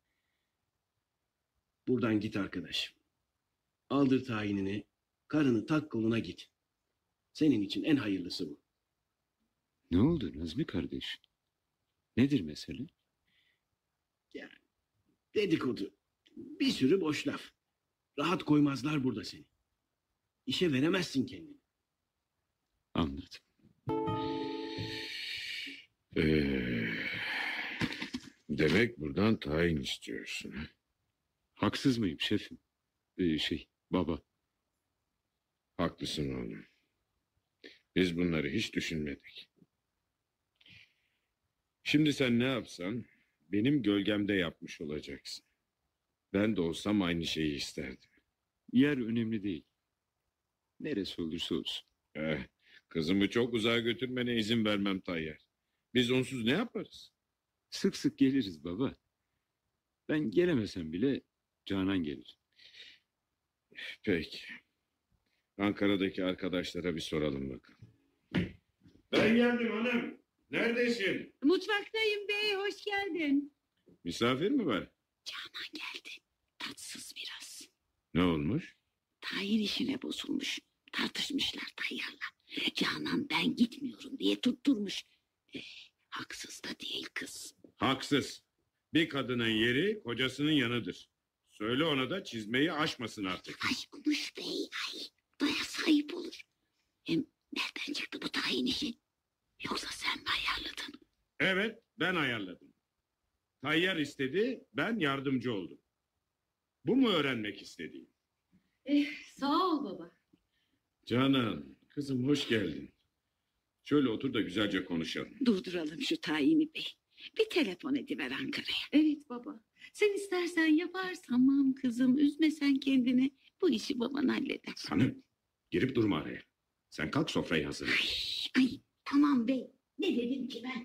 Buradan git arkadaş. Aldır tayinini, karını tak koluna git. Senin için en hayırlısı bu. Ne oldu Nazmi kardeş? Nedir mesele? Yani dedikodu. Bir sürü boş laf. Rahat koymazlar burada seni. İşe veremezsin kendini. Anladım. Ee, demek buradan tayin istiyorsun. Haksız mıyım şefim? Ee, şey, baba. Haklısın oğlum. Biz bunları hiç düşünmedik. Şimdi sen ne yapsan benim gölgemde yapmış olacaksın. Ben de olsam aynı şeyi isterdim. Yer önemli değil. Neresi olursa olsun. Eh, kızımı çok uzağa götürmene izin vermem Tayyar. Biz onsuz ne yaparız? Sık sık geliriz baba. Ben gelemesem bile Canan gelir. Peki. Ankara'daki arkadaşlara bir soralım bakalım. Ben geldim hanım. Neredesin? Mutfaktayım bey, hoş geldin. Misafir mi var? Canan geldi. Tatsız biraz. Ne olmuş? Tahir işine bozulmuş. Tartışmışlar Tayyar'la. Canan ben gitmiyorum diye tutturmuş. Eh, haksız da değil kız. Haksız. Bir kadının yeri kocasının yanıdır. Söyle ona da çizmeyi aşmasın artık. Aşkmış bey. Ay, daya sahip olur. Hem nereden çıktı bu tayin işi? Yoksa sen mi ayarladın? Evet, ben ayarladım. Tayyar istedi, ben yardımcı oldum. Bu mu öğrenmek istediğin? Eh, sağ ol baba. Canan, kızım hoş geldin. Şöyle otur da güzelce konuşalım. Durduralım şu tayini bey. Bir telefon ediver Ankara'ya. Evet baba. Sen istersen yaparsın. Tamam kızım, üzme sen kendini. Bu işi baban halleder. Hanım, girip durma araya. Sen kalk sofrayı hazırla. Ay, ay tamam bey. Ne dedim ki ben?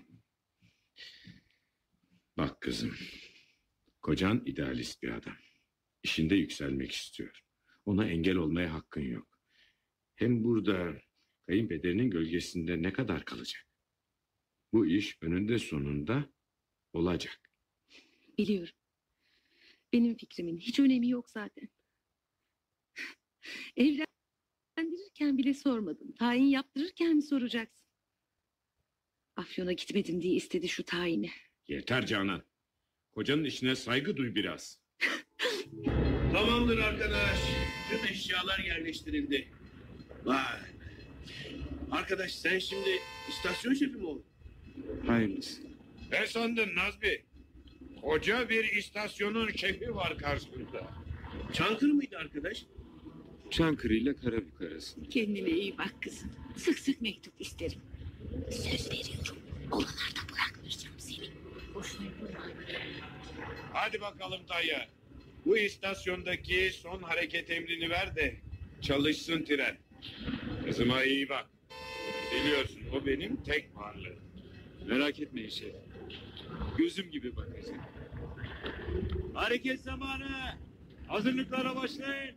Bak kızım, kocan idealist bir adam. İşinde yükselmek istiyor. Ona engel olmaya hakkın yok. Hem burada kayınpederinin gölgesinde ne kadar kalacak? Bu iş önünde sonunda olacak. Biliyorum. Benim fikrimin hiç önemi yok zaten. Evlendirirken bile sormadım. Tayin yaptırırken mi soracaksın? Afyon'a gitmedim diye istedi şu tayini. Yeter Canan. Kocanın işine saygı duy biraz. Tamamdır arkadaş. Tüm eşyalar yerleştirildi. Vay. Arkadaş sen şimdi istasyon şefi mi oldun? Hayırlısı. Ne sandın Nazmi? Koca bir istasyonun şefi var karşımda. Çankırı mıydı arkadaş? Çankırı ile Karabük arasında. Kendine iyi bak kızım. Sık sık mektup isterim. Söz veriyorum. Oralarda bırakmayacağım seni. Boşuna yorma. Hadi bakalım Tayyar. Bu istasyondaki son hareket emrini ver de çalışsın tren. Kızıma iyi bak. Biliyorsun o benim tek varlığım. Merak etmeyin şef. Gözüm gibi bakacak. Hareket zamanı. Hazırlıklara başlayın.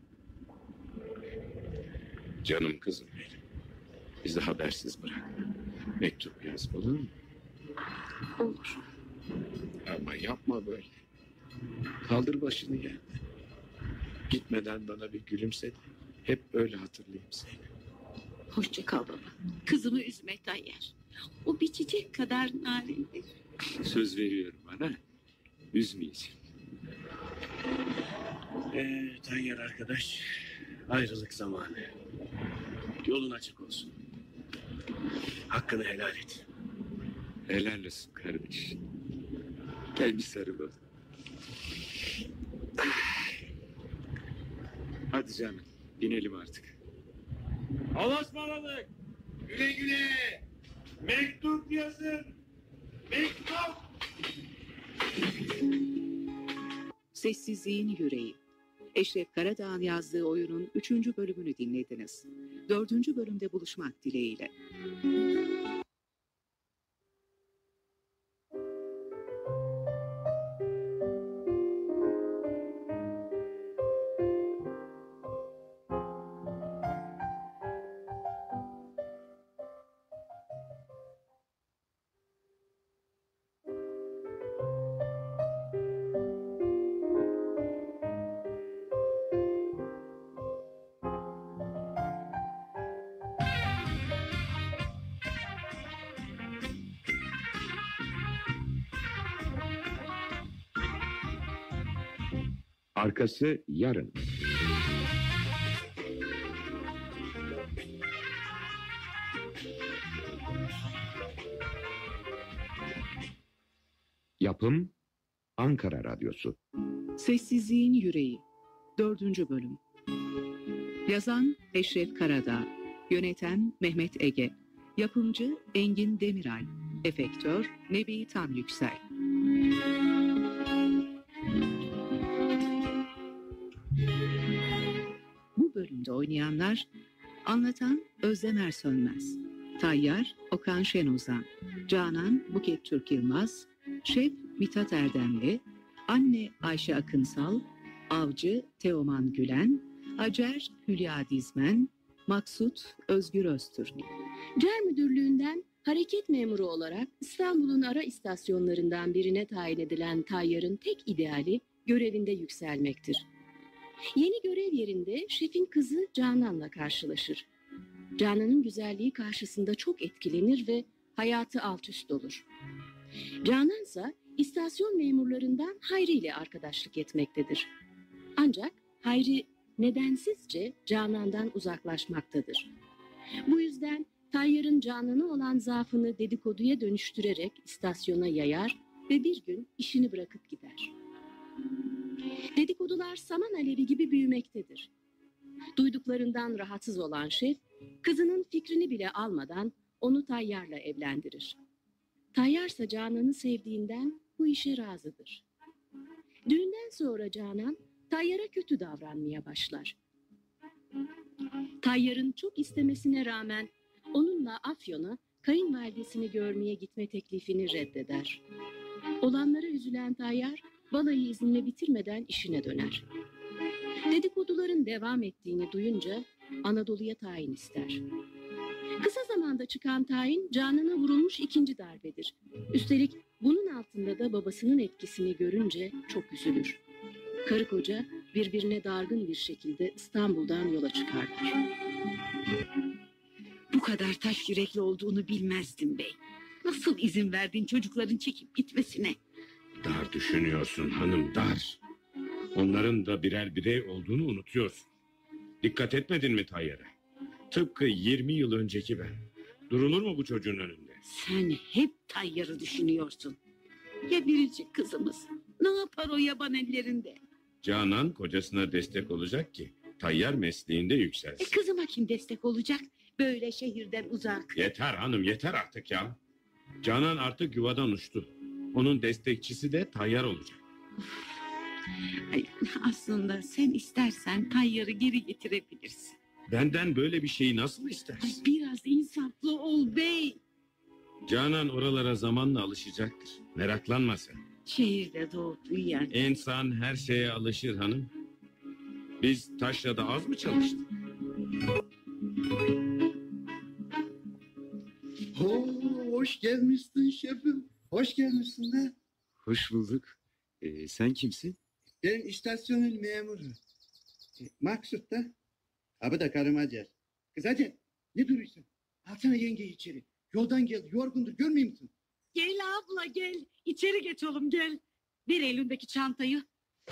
Canım kızım benim. Bizi habersiz bırak. Mektup yaz olur mu? Olur. Ama yapma böyle. Kaldır başını yerden. Gitmeden bana bir gülümse de hep öyle hatırlayayım seni. Hoşça kal baba. Kızımı üzme Tayyar. O bir çiçek kadar narindir. Söz veriyorum bana. Üzmeyeceğim. Ee, Tayyar arkadaş. Ayrılık zamanı. Yolun açık olsun. Hakkını helal et. Helal olsun kardeş. Gel bir sarılalım. Hadi canım. Binelim artık. Alaşmaladık. Güle güle. Mektup yazın. Mektup. Sessizliğin Yüreği. Eşref Karadağ'ın yazdığı oyunun üçüncü bölümünü dinlediniz. Dördüncü bölümde buluşmak dileğiyle. Arkası yarın. Yapım Ankara Radyosu. Sessizliğin Yüreği. Dördüncü bölüm. Yazan Eşref Karadağ. Yöneten Mehmet Ege. Yapımcı Engin Demiral. Efektör Nebi Tanyüksel. Bu bölümde oynayanlar Anlatan Özlem Ersönmez. Tayyar Okan Şenozan. Canan Buket Türk Yılmaz. Şef Mithat Erdemli. Anne Ayşe Akınsal. Avcı Teoman Gülen. Acer Hülya Dizmen. Maksut Özgür Öztürk. Cer Müdürlüğü'nden hareket memuru olarak İstanbul'un ara istasyonlarından birine tayin edilen Tayyar'ın tek ideali görevinde yükselmektir. Yeni görev yerinde şefin kızı Canan'la karşılaşır. Canan'ın güzelliği karşısında çok etkilenir ve hayatı alt üst olur. Canan ise istasyon memurlarından Hayri ile arkadaşlık etmektedir. Ancak Hayri nedensizce Canan'dan uzaklaşmaktadır. Bu yüzden Tayyar'ın Canan'a olan zaafını dedikoduya dönüştürerek istasyona yayar ve bir gün işini bırakıp gider. Dedikodular saman alevi gibi büyümektedir. Duyduklarından rahatsız olan şef, kızının fikrini bile almadan onu Tayyar'la evlendirir. Tayyar ise Canan'ı sevdiğinden bu işe razıdır. Düğünden sonra Canan, Tayyar'a kötü davranmaya başlar. Tayyar'ın çok istemesine rağmen onunla Afyon'a kayınvalidesini görmeye gitme teklifini reddeder. Olanlara üzülen Tayyar, balayı iznini bitirmeden işine döner. Dedikoduların devam ettiğini duyunca Anadolu'ya tayin ister. Kısa zamanda çıkan tayin Canan'a vurulmuş ikinci darbedir. Üstelik bunun altında da babasının etkisini görünce çok üzülür. Karı koca birbirine dargın bir şekilde İstanbul'dan yola çıkarlar. Bu kadar taş yürekli olduğunu bilmezdim bey. Nasıl izin verdin çocukların çekip gitmesine? Dar düşünüyorsun hanım, dar. Onların da birer birey olduğunu unutuyorsun. Dikkat etmedin mi Tayyar'a? Tıpkı yirmi yıl önceki ben. Durulur mu bu çocuğun önünde? Sen hep Tayyar'ı düşünüyorsun. Ya biricik kızımız? Ne yapar o yaban ellerinde? Canan kocasına destek olacak ki Tayyar mesleğinde E yükselsin. kızıma kim destek olacak? Böyle şehirden uzak. Yeter hanım, yeter artık ya. Canan artık yuvadan uçtu. Onun destekçisi de Tayyar olacak. Ay, aslında sen istersen Tayyar'ı geri getirebilirsin. Benden böyle bir şeyi nasıl Ay, istersin? biraz insaflı ol bey. Canan oralara zamanla alışacaktır. Meraklanma sen. Şehirde doğup büyüyen. İnsan her şeye alışır hanım. Biz taşrada az mı çalıştık? Oo, hoş gelmişsin şefim. Hoş gelmişsin de. Hoş bulduk. Ee, sen kimsin? Ben istasyonun memuru. E, Maksut da. Abi da karım Hacer. Kız Hacer, ne duruyorsun? Alsana yengeyi içeri. Yoldan gel, yorgundur, görmüyor musun? Gel abla gel. İçeri geç oğlum gel. Bir elindeki çantayı.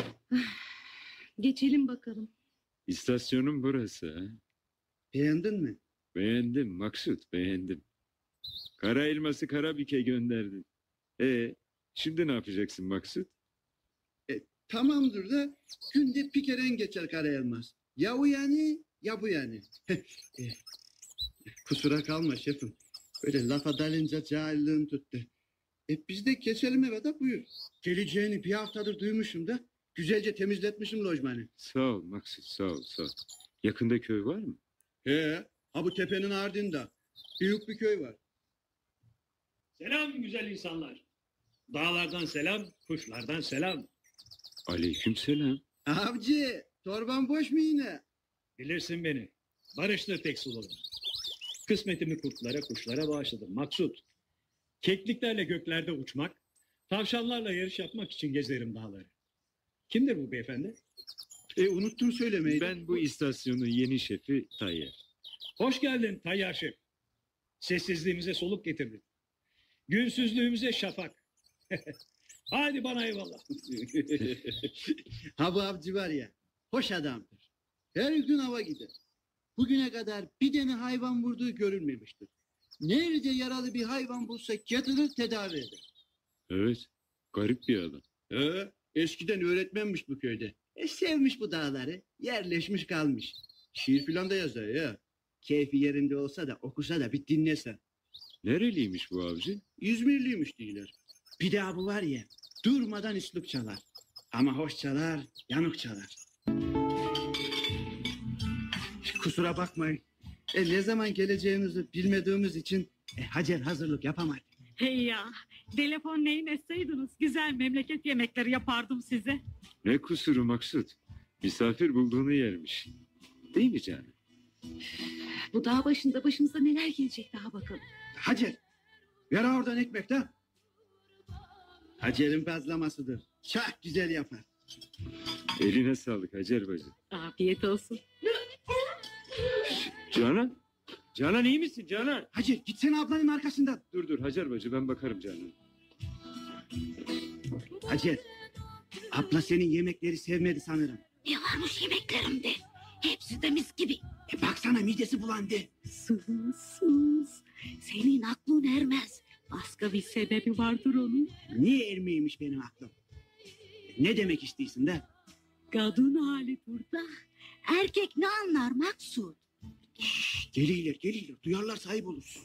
Geçelim bakalım. İstasyonun burası. Ha? Beğendin mi? Beğendim Maksut, beğendim. Kara elması Karabük'e gönderdin. E, şimdi ne yapacaksın Maksut? Tamamdır da günde bir kere geçer Karayelmaz. Ya o yani ya bu yani. E, Kusura kalma şefim. Böyle lafa dalınca cahilliğim tuttu. E biz de keselim eve de buyur. Geleceğini bir haftadır duymuşum da güzelce temizletmişim lojmanı. Sağ ol Maksut, sağ ol, sağ ol. Yakında köy var mı? He, ha bu tepenin ardında. Büyük bir köy var. Selam güzel insanlar. Dağlardan selam, kuşlardan selam. Aleykümselam. Avcı, torban boş mu yine? Bilirsin beni. Barıştır tek sulurum. Kısmetimi kurtlara, kuşlara bağışladım. Maksut. Kekliklerle göklerde uçmak, tavşanlarla yarış yapmak için gezerim dağları. Kimdir bu beyefendi? E unuttum söylemeyi. Ben bu istasyonun yeni şefi Tayyar. Hoş geldin Tayyar Şef. Sessizliğimize soluk getirdin. Günsüzlüğümüze şafak. Hadi bana eyvallah. Ha bu avcı var ya, hoş adamdır. Her gün hava gider. Bugüne kadar bir tane hayvan vurduğu görülmemiştir. Nerede yaralı bir hayvan bulsa getirir tedavi eder. Evet, garip bir adam. Ee, eskiden öğretmenmiş bu köyde. E, sevmiş bu dağları, yerleşmiş kalmış. Şiir filan da yazar ya. Keyfi yerinde olsa da okusa da bir dinlesen. Nereliymiş bu avcı? İzmirliymiş diyorlar. Bir daha bu var ya, durmadan üslup çalar. Ama hoş çalar, yanık çalar. Kusura bakmayın. E, ne zaman geleceğimizi bilmediğimiz için e, Hacer hazırlık yapamadı. Hey ya, telefon neyin etseydiniz güzel memleket yemekleri yapardım size. Ne kusuru Maksut? Misafir bulduğunu yermiş. Değil mi canım? Bu dağ başında başımıza neler gelecek daha bakalım. Hacer, ver oradan ekmek de. Hacer'in bazlamasıdır. Çok güzel yapar. Eline sağlık Hacer bacı. Afiyet olsun. Canan? Canan iyi misin Canan? Hacer gitsene ablanın arkasından. Dur dur Hacer bacı ben bakarım Canan. Hacer, abla senin yemekleri sevmedi sanırım. Ne varmış yemeklerimde? Hepsi de mis gibi. E, baksana midesi bulandı. Sus sus. Senin aklın ermez. Başka bir sebebi vardır onun. Niye ermeymiş benim aklım? Ne demek istiyorsun de? Kadın hali burada. Erkek ne anlar Maksut? Geliyorlar geliyorlar duyarlar sahip olursun.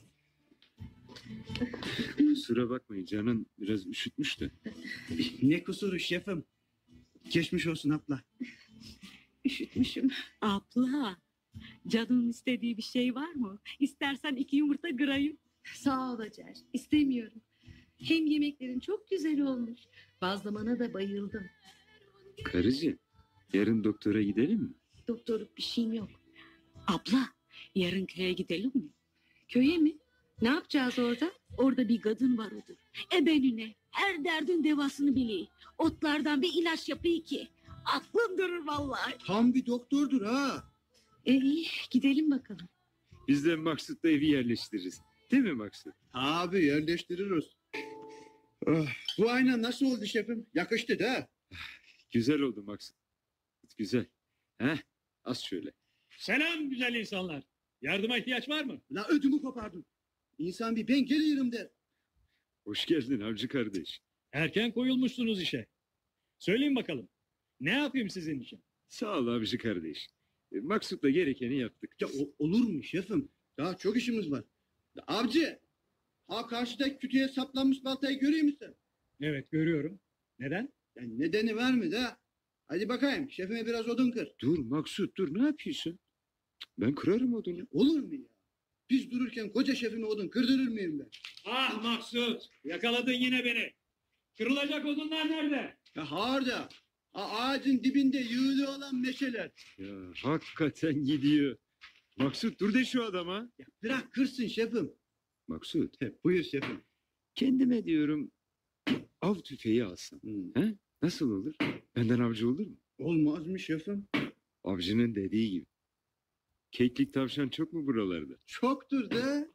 Kusura bakmayın Canan biraz üşütmüş de. Ne kusuru şefim. Geçmiş olsun abla. Üşütmüşüm. Abla, canın istediği bir şey var mı? İstersen iki yumurta kırayım. Sağ ol Hacer. İstemiyorum. Hem yemeklerin çok güzel olmuş. Bazlamana da bayıldım. Karıcığım yarın doktora gidelim mi? Doktorluk bir şeyim yok. Abla yarın köye gidelim mi? Köye mi? Ne yapacağız orada? Orada bir kadın var odur. Ebenine her derdin devasını biliyor. Otlardan bir ilaç yapıyor ki. Aklım durur vallahi. Tam bir doktordur ha. E iyi gidelim bakalım. Biz de Maksut'la evi yerleştiririz. Değil mi Maksut? Abi yerleştiririz. Oh, bu ayna nasıl oldu şefim? Yakıştı da. Güzel oldu Maksut. Güzel. Heh, az şöyle. Selam güzel insanlar. Yardıma ihtiyaç var mı? La ödümü kopardın. İnsan bir ben geliyorum der. Hoş geldin avcı kardeş. Erken koyulmuşsunuz işe. Söyleyin bakalım. Ne yapayım sizin için? Sağ ol avcı kardeş. E, Maksut'la gerekeni yaptık. Ya o- olur mu şefim? Daha çok işimiz var. Ya, avcı. Ha karşıdaki kütüğe saplanmış baltayı görüyor musun? Evet görüyorum. Neden? Yani nedeni var mı da? Hadi bakayım şefime biraz odun kır. Dur Maksut dur ne yapıyorsun? Ben kırarım odunu. Olur mu ya? Biz dururken koca şefime odun kırdırır mıyım ben? Ah Maksut yakaladın yine beni. Kırılacak odunlar nerede? Ya harda. Ha, ağacın dibinde yığılı olan meşeler. Ya hakikaten gidiyor. Maksut dur de şu adama. Ya, bırak kırsın şefim. Maksut He, buyur şefim. kendime diyorum av tüfeği alsam. Hmm. He? Nasıl olur? Benden avcı olur mu? Olmaz mı şefim? Avcının dediği gibi. Keklik tavşan çok mu buralarda? Çoktur da.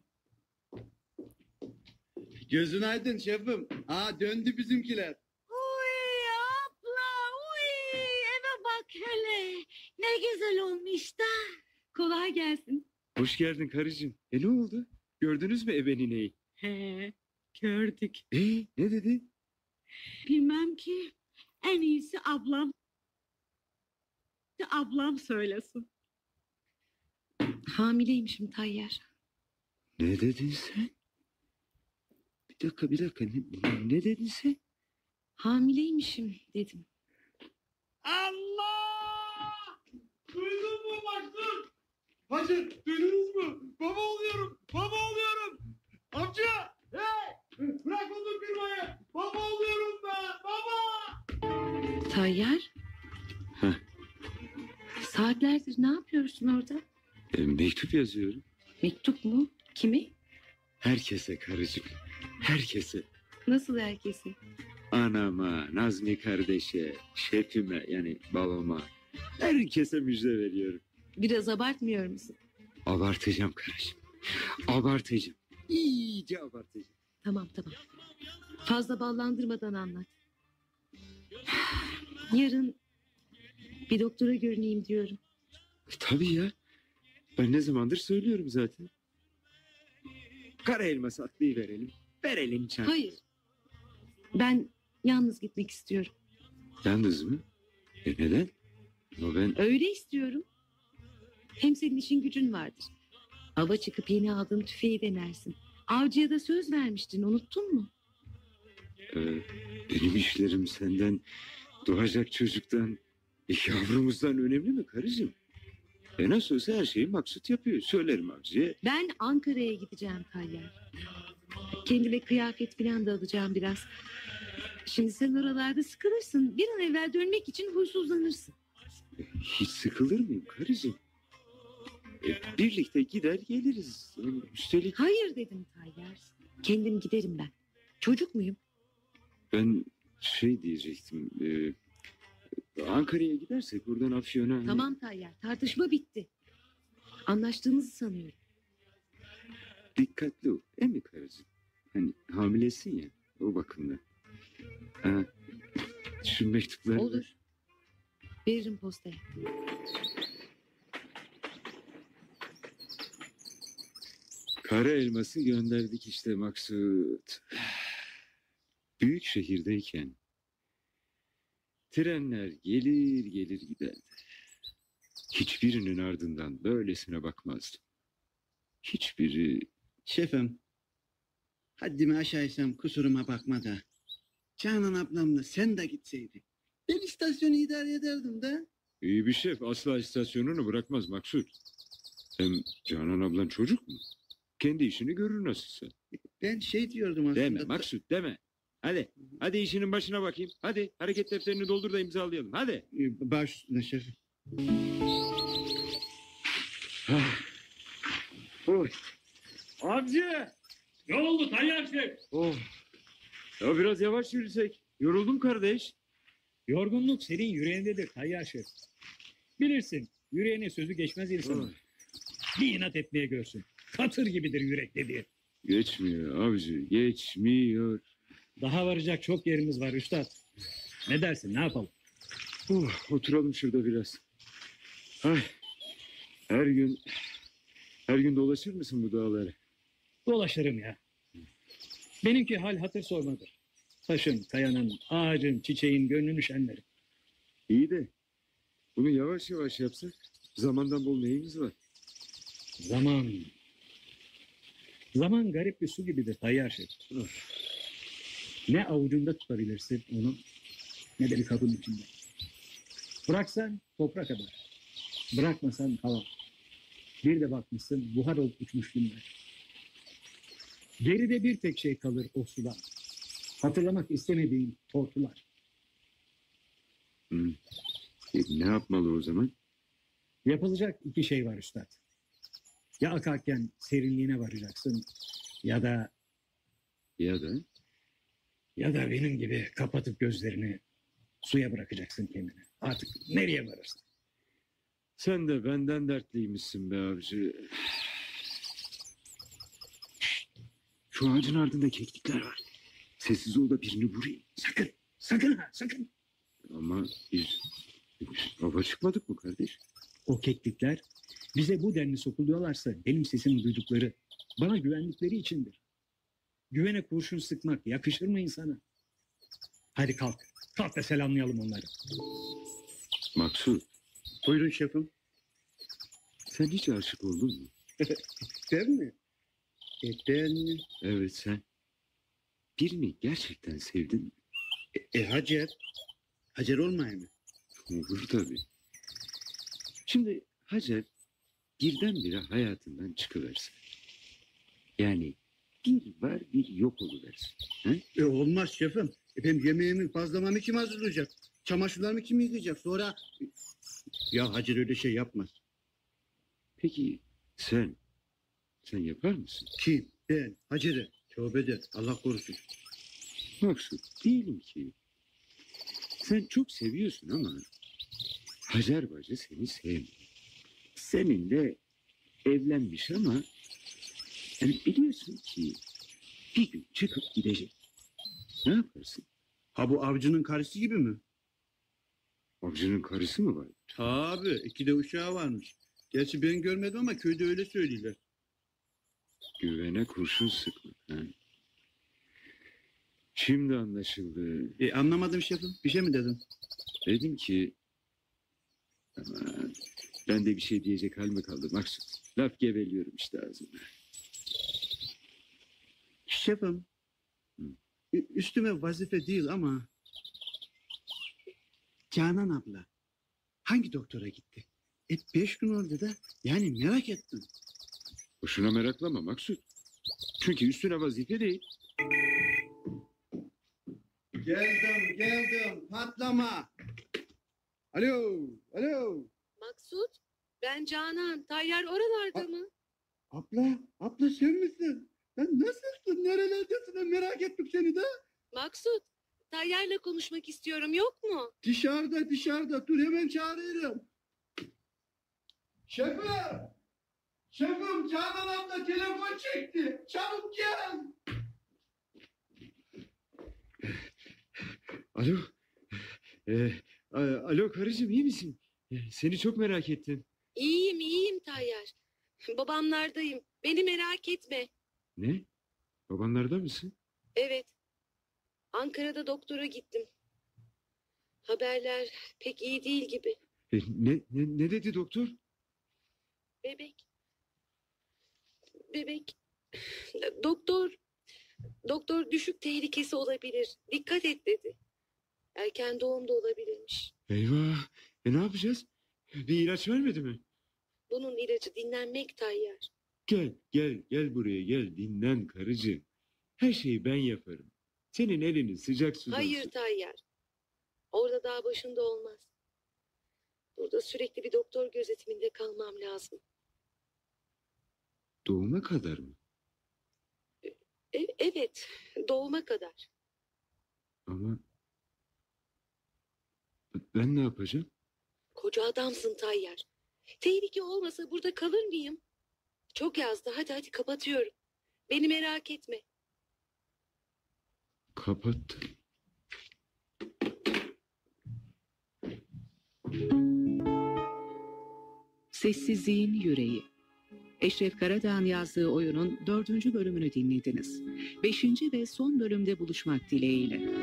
Gözün aydın şefim. Ha döndü bizimkiler. Uy abla uy eve bak hele. Ne güzel olmuş da. Kolay gelsin. Hoş geldin karıcığım. E ne oldu? Gördünüz mü ebenineyi? He, gördük. E ne dedi? Bilmem ki en iyisi ablam. Ablam söylesin. Hamileymişim Tayyar. Ne dedin sen? Bir dakika bir dakika ne, ne dedin sen? Hamileymişim dedim. Allah! Duydun mu Maksut? Hacer duydunuz mu? Baba oluyorum. Baba oluyorum. Amca! Hey! Bırak odun kırmayı. Baba oluyorum ben. Baba! Tayyar. Heh. Saatlerdir ne yapıyorsun orada? E, mektup yazıyorum. Mektup mu? Kime? Herkese karıcığım. Herkese. Nasıl herkesin? Anama, Nazmi kardeşe, şefime yani babama. Herkese müjde veriyorum. Biraz abartmıyor musun? Abartacağım karıcığım. Abartacağım. İyice abartacağım. Tamam tamam. Fazla ballandırmadan anlat. Yarın bir doktora görüneyim diyorum. E, tabii ya. Ben ne zamandır söylüyorum zaten. Kara elması atlayıverelim. Verelim çay. Hayır. Ben yalnız gitmek istiyorum. Yalnız mı? E neden? Ama ben... Öyle istiyorum. Hem senin işin gücün vardır. Ava çıkıp yeni aldığın tüfeği denersin. Avcıya da söz vermiştin, unuttun mu? e, benim işlerim senden, doğacak çocuktan, e, yavrumuzdan önemli mi karıcığım? E nasıl olsa her şeyi Maksut yapıyor. Söylerim avcıya. Ben Ankara'ya gideceğim Tayyar. Kendime kıyafet falan da alacağım biraz. Şimdi sen oralarda sıkılırsın. Bir an evvel dönmek için huysuzlanırsın. Hiç sıkılır mıyım karıcığım? E, birlikte gider geliriz. Yani üstelik Hayır dedim Tayyar. Kendim giderim ben. Çocuk muyum? ben şey diyecektim. e, Ankara'ya gidersek buradan Afyon'a... hani- Tamam Tayyar. Tartışma bitti. Anlaştığımızı sanıyorum. Dikkatli ol. Değil mi karıcığım? Hani hamilesin ya. O bakımdan. Ha, şu mektupları... Olur. Veririm postaya. Kara elması gönderdik işte Maksut. Büyük şehirdeyken trenler gelir gelir giderdi. Hiçbirinin ardından böylesine bakmazdım. Hiçbiri... Şefim, haddimi aşaysam kusuruma bakma da. Canan ablamla sen de gitseydin. Ben istasyonu idare ederdim de. İyi bir şef asla istasyonunu bırakmaz Maksut. Hem Canan ablan çocuk mu? Kendi işini görür nasılsa. Ben şey diyordum aslında. Deme Maksut deme. Hadi. Hadi işinin başına bakayım. Hadi hareket defterini doldur da imzalayalım. Hadi. Ee, Baş üstüne şefim. Oy. Avcı! Ne oldu Tayyar Şef? Oh. Ya biraz yavaş yürüsek. Yoruldum kardeş. Yorgunluk senin yüreğindedir Tayyar Şef. Bilirsin yüreğine sözü geçmez insanın. Oy. Bir inat etmeye görsün. Katır gibidir yürek dediği. Geçmiyor avcı. Geçmiyor. Daha varacak çok yerimiz var üstad. Ne dersin ne yapalım? Oh, oturalım şurada biraz. Ay. Her gün her gün dolaşır mısın bu dağları? Dolaşırım ya. Benimki hal hatır sormadır. Taşın, kayanın, ağacın, çiçeğin gönlünü şenlerim. İyi de bunu yavaş yavaş yapsak zamandan bol neyimiz var? Zaman. Zaman garip bir su gibidir Tayyar Şef. Ne avucunda tutabilirsin onu ne de bir kabın içinde. Bıraksan toprak kadar. Bırakmasan hava. Bir de bakmışsın buhar olup uçmuş günler. Geride bir tek şey kalır o sudan. Hatırlamak istemediğin tortular. Hı. E, ne yapmalı o zaman? Yapılacak iki şey var üstad. Ya akarken serinliğine varacaksın ya da Ya da ya da benim gibi kapatıp gözlerini suya bırakacaksın kendini. Artık nereye varırsın? sen de benden dertliymişsin be avcı. Şu ağacın ardında keklikler var. Sessiz ol da birini vurayım. Sakın, sakın ha, sakın. Ama biz, biz ava çıkmadık mı kardeş? O keklikler bize bu denli sokuluyorlarsa benim sesimi duydukları, bana güvendikleri içindir. Güvene kurşun sıkmak yakışır mı insana? Hadi kalk, kalk da selamlayalım onları. Maksut, Buyurun şefim. sen hiç aşık oldun mu? Ben mi? E ben... Evet sen. Birini gerçekten sevdin mi? E, e Hacer. Hacer olmayayım mı? Olur tabii. Şimdi Hacer birdenbire hayatından çıkıversin. Yani bir var bir yok oluversin. He? E olmaz şefim. E benim yemeğimi, bazlamamı kim hazırlayacak? Çamaşırlarımı kim yıkayacak? Sonra... Ya Hacer öyle şey yapmaz. Peki sen, sen yapar mısın? Kim? Ben. Hacer'e. Tövbe de. Allah korusun. Maksut diyelim ki sen çok seviyorsun ama Hacer bacı seni sevmiyor. Seninle evlenmiş ama yani biliyorsun ki bir gün çıkıp gidecek. Ne yaparsın? Ha bu avcının karısı gibi mi? Avcının karısı mı var? Tabii. İki de uşağı varmış. Gerçi ben görmedim ama köyde öyle söylüyorlar. Güvene kurşun sıkmak. Ha? Şimdi anlaşıldı. E anlamadım şefim. Bir şey mi dedim? Dedim ki aman, ben de bir şey diyecek hal mi kaldı Maksut? Laf geveliyorum işte ağzımda. Şefim. Hı. ü- Üstüme vazife değil ama... Canan abla hangi doktora gitti? E beş gün oldu da. Yani merak ettim. Boşuna meraklama Maksut. Çünkü üstüne vazife değil. Geldim geldim patlama. Alo alo. Maksut, ben Canan. Tayyar oralarda mı? Abla abla sen misin? Sen nasılsın? Nerelerdesin? Merak ettik seni de. Maksut, Tayyar'la konuşmak istiyorum. Yok mu? Dışarıda dışarıda. Dur hemen çağırıyorum. Şefim. Şefim Canan abla telefon çekti. Çabuk gel. Alo. Ee, a- alo karıcığım iyi misin? Ee, Seni çok merak ettim. İyiyim, iyiyim Tayyar. Babamlardayım. Beni merak etme. Ne? Babanlarda mısın? Evet. Ankara'da doktora gittim. Haberler pek iyi değil gibi. E, ne, ne, ne dedi doktor? Bebek. Bebek. Doktor. Doktor düşük tehlikesi olabilir. Dikkat et dedi. Erken doğum da olabilirmiş. Eyvah. E ne yapacağız? Bir ilaç vermedi mi? Bunun ilacı dinlenmek Tayyar. Gel gel gel buraya gel dinlen karıcığım. Her şeyi ben yaparım. Senin elini sıcak sudan Hayır tut. Tayyar. Orada dağ başında olmaz. Burada sürekli bir doktor gözetiminde kalmam lazım. Doğuma kadar mı? E- evet, doğuma kadar. Ama ben ne yapacağım? Koca adamsın Tayyar. Tehlike olmasa burada kalır mıyım? Çok yazdı. Hadi hadi kapatıyorum. Beni merak etme. Kapattı. Sessizliğin Yüreği. Eşref Karadağ'ın yazdığı oyunun dördüncü bölümünü dinlediniz. Beşinci ve son bölümde buluşmak dileğiyle.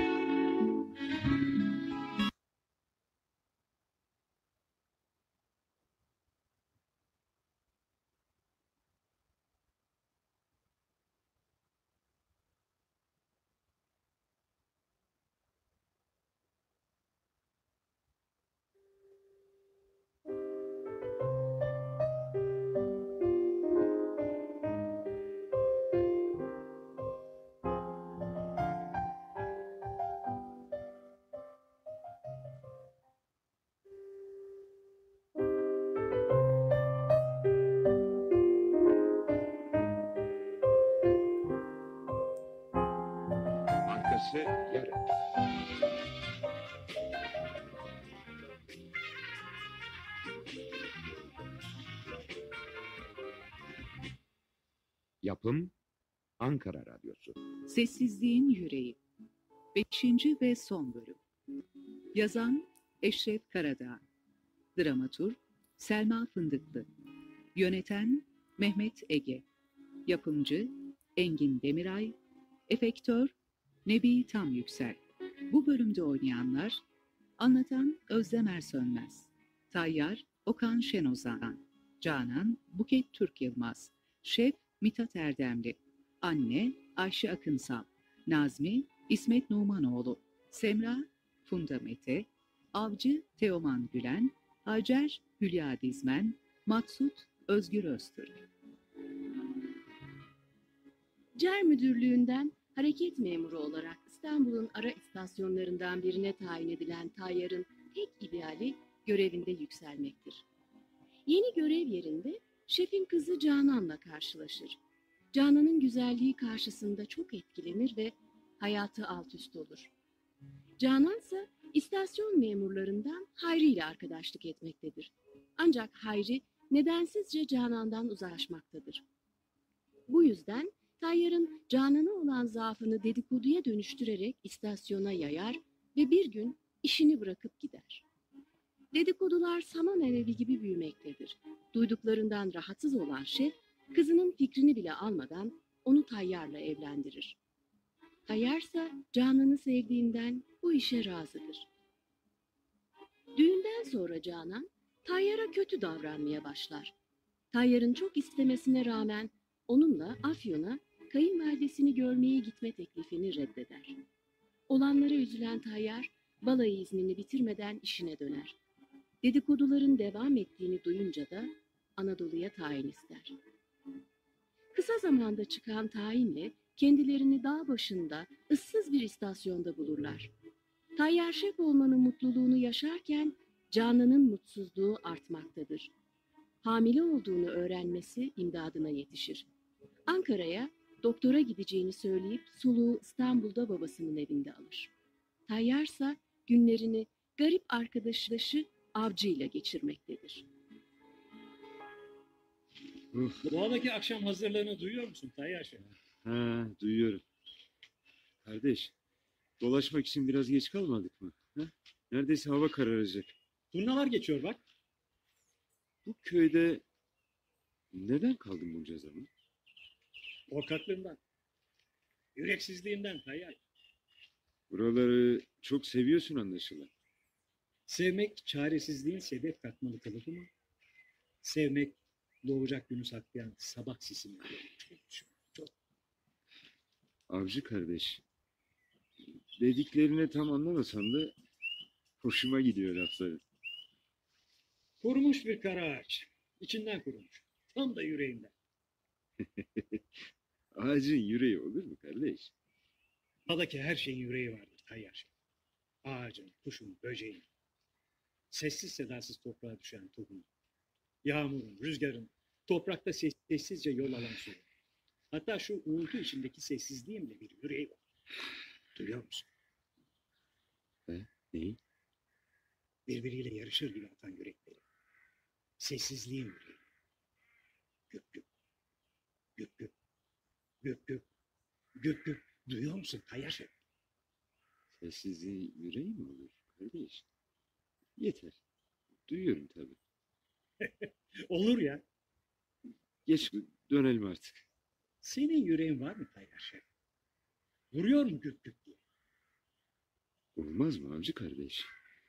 Arkası yarın. Yapım Ankara Radyosu. Sessizliğin Yüreği. Beşinci ve son bölüm. Yazan Eşref Karadağ. Dramaturg Selma Fındıklı. Yöneten Mehmet Ege. Yapımcı Engin Demiray. Efektör Nebi Tamyüksel. Bu bölümde oynayanlar: anlatan Özlem Ersönmez, Tayyar Okan Şenozan, Canan Buket Türk Yılmaz, Şef Mithat Erdemli, Anne Ayşe Akınsal, Nazmi İsmet Numanoğlu, Semra Funda Mete, Avcı Teoman Gülen, Hacer Hülya Dizmen, Maksut Özgür Öztürk. C E R Müdürlüğü'nden hareket memuru olarak İstanbul'un ara istasyonlarından birine tayin edilen Tayyar'ın tek ideali görevinde yükselmektir. Yeni görev yerinde şefin kızı Canan'la karşılaşır. Canan'ın güzelliği karşısında çok etkilenir ve hayatı alt üst olur. Canan ise istasyon memurlarından Hayri ile arkadaşlık etmektedir. Ancak Hayri nedensizce Canan'dan uzaklaşmaktadır. Bu yüzden Tayyar'ın Canan'a olan zaafını dedikoduya dönüştürerek istasyona yayar ve bir gün işini bırakıp gider. Dedikodular saman alevi gibi büyümektedir. Duyduklarından rahatsız olan şef, kızının fikrini bile almadan onu Tayyar'la evlendirir. Tayyar ise Canan'ı sevdiğinden bu işe razıdır. Düğünden sonra Canan, Tayyar'a kötü davranmaya başlar. Tayyar'ın çok istemesine rağmen onunla Afyon'a kayınvalidesini görmeye gitme teklifini reddeder. Olanlara üzülen Tayyar, balayı iznini bitirmeden işine döner. Dedikoduların devam ettiğini duyunca da Anadolu'ya tayin ister. Kısa zamanda çıkan tayinle kendilerini dağ başında ıssız bir istasyonda bulurlar. Tayyar şef olmanın mutluluğunu yaşarken Canan'ın mutsuzluğu artmaktadır. Hamile olduğunu öğrenmesi imdadına yetişir. Ankara'ya doktora gideceğini söyleyip soluğu İstanbul'da babasının evinde alır. Tayyarsa günlerini garip arkadaşı Avcı ile geçirmektedir. Doğadaki akşam hazırlığını duyuyor musun Tayyar Şef? Ha, duyuyorum. Kardeş, dolaşmak için biraz geç kalmadık mı? Ha? Neredeyse hava kararacak. Turnalar geçiyor bak. Bu köyde neden kaldın bunca zaman? Korkaklığından. Yüreksizliğinden Tayyar. Buraları çok seviyorsun anlaşılan. Sevmek çaresizliğin sebep katmalı kılıfı mı? Sevmek doğacak günü saklayan sabah sisini. Çok, çok. Avcı kardeş, dediklerini tam anlamasam da hoşuma gidiyor lafları. Kurumuş bir kara ağaç. İçinden kurumuş. Tam da yüreğinden. Ağacın yüreği olur mu kardeş? Dağdaki her şeyin yüreği vardır Tayyar. Ağacın, kuşun, böceğin. Sessiz sedasız toprağa düşen tohum. Yağmurun, rüzgarın, toprakta ses- sessizce yol alan su. Hatta şu uğultu içindeki sessizliğin de bir yüreği var. Duyuyor musun? He? Neyi? Birbiriyle yarışır gibi atan yürekleri. Sessizliğin yüreği. Güp güp. Güp güp. Güp güp. Güp güp. Duyuyor musun Tayyar Şef? Sessizliği yüreği mi olur kardeş? Yeter. Duyuyorum tabii. Olur ya. Geç dönelim artık. Senin yüreğin var mı Tayyar Şef? Vuruyor mu güp güp diye? Olmaz mı avcı kardeş?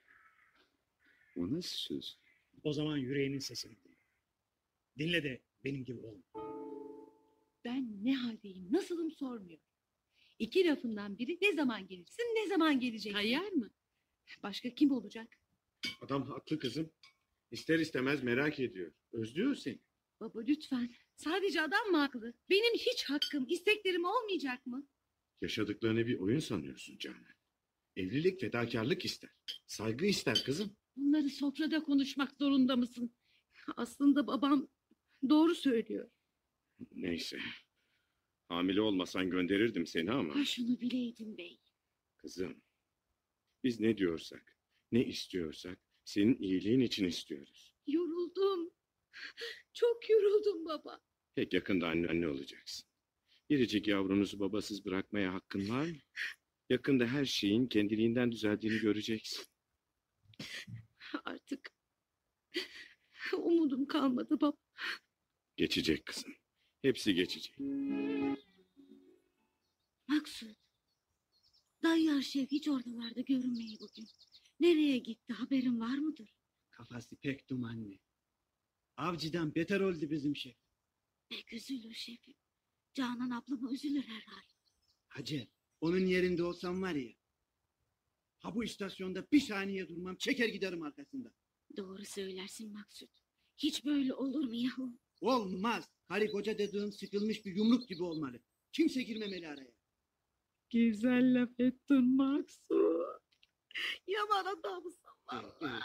O nasıl söz? O zaman yüreğinin sesini dinle. Dinle de benim gibi olma. Ben ne haldeyim, nasılım sormuyor. İki lafından biri ne zaman gelirsin, ne zaman geleceksin? Tayyar mı? Başka kim olacak? Adam haklı kızım. İster istemez merak ediyor. Özlüyor seni. Baba lütfen, sadece adam mı haklı? Benim hiç hakkım, isteklerim olmayacak mı? Yaşadıklarını bir oyun sanıyorsun Canan. Evlilik fedakarlık ister. Saygı ister kızım. Bunları sofrada konuşmak zorunda mısın? Aslında babam doğru söylüyor. Neyse. Hamile olmasan gönderirdim seni ama. Ha şunu bileydin bey. Kızım. Biz ne diyorsak, ne istiyorsak senin iyiliğin için istiyoruz. Yoruldum. Çok yoruldum baba. Pek yakında anne anne olacaksın. Biricik yavrunuzu babasız bırakmaya hakkın var mı? Yakında her şeyin kendiliğinden düzeldiğini göreceksin. Artık umudum kalmadı baba. Geçecek kızım. Hepsi geçecek. Maksut. Tayyar Şef hiç ortalarda görünmeyi bugün. Nereye gitti haberin var mıdır? Kafası pek dumanlı. Avcıdan beter oldu bizim şef. Pek üzülür şefim. Canan ablama üzülür herhal. Hacer, onun yerinde olsam var ya. Ha bu istasyonda bir saniye durmam, çeker giderim arkasında. Doğru söylersin Maksut. Hiç böyle olur mu yahu? Olmaz. Karı koca dediğin sıkılmış bir yumruk gibi olmalı. Kimse girmemeli araya. Güzel laf ettin Maksut. Yaman adamsın valla.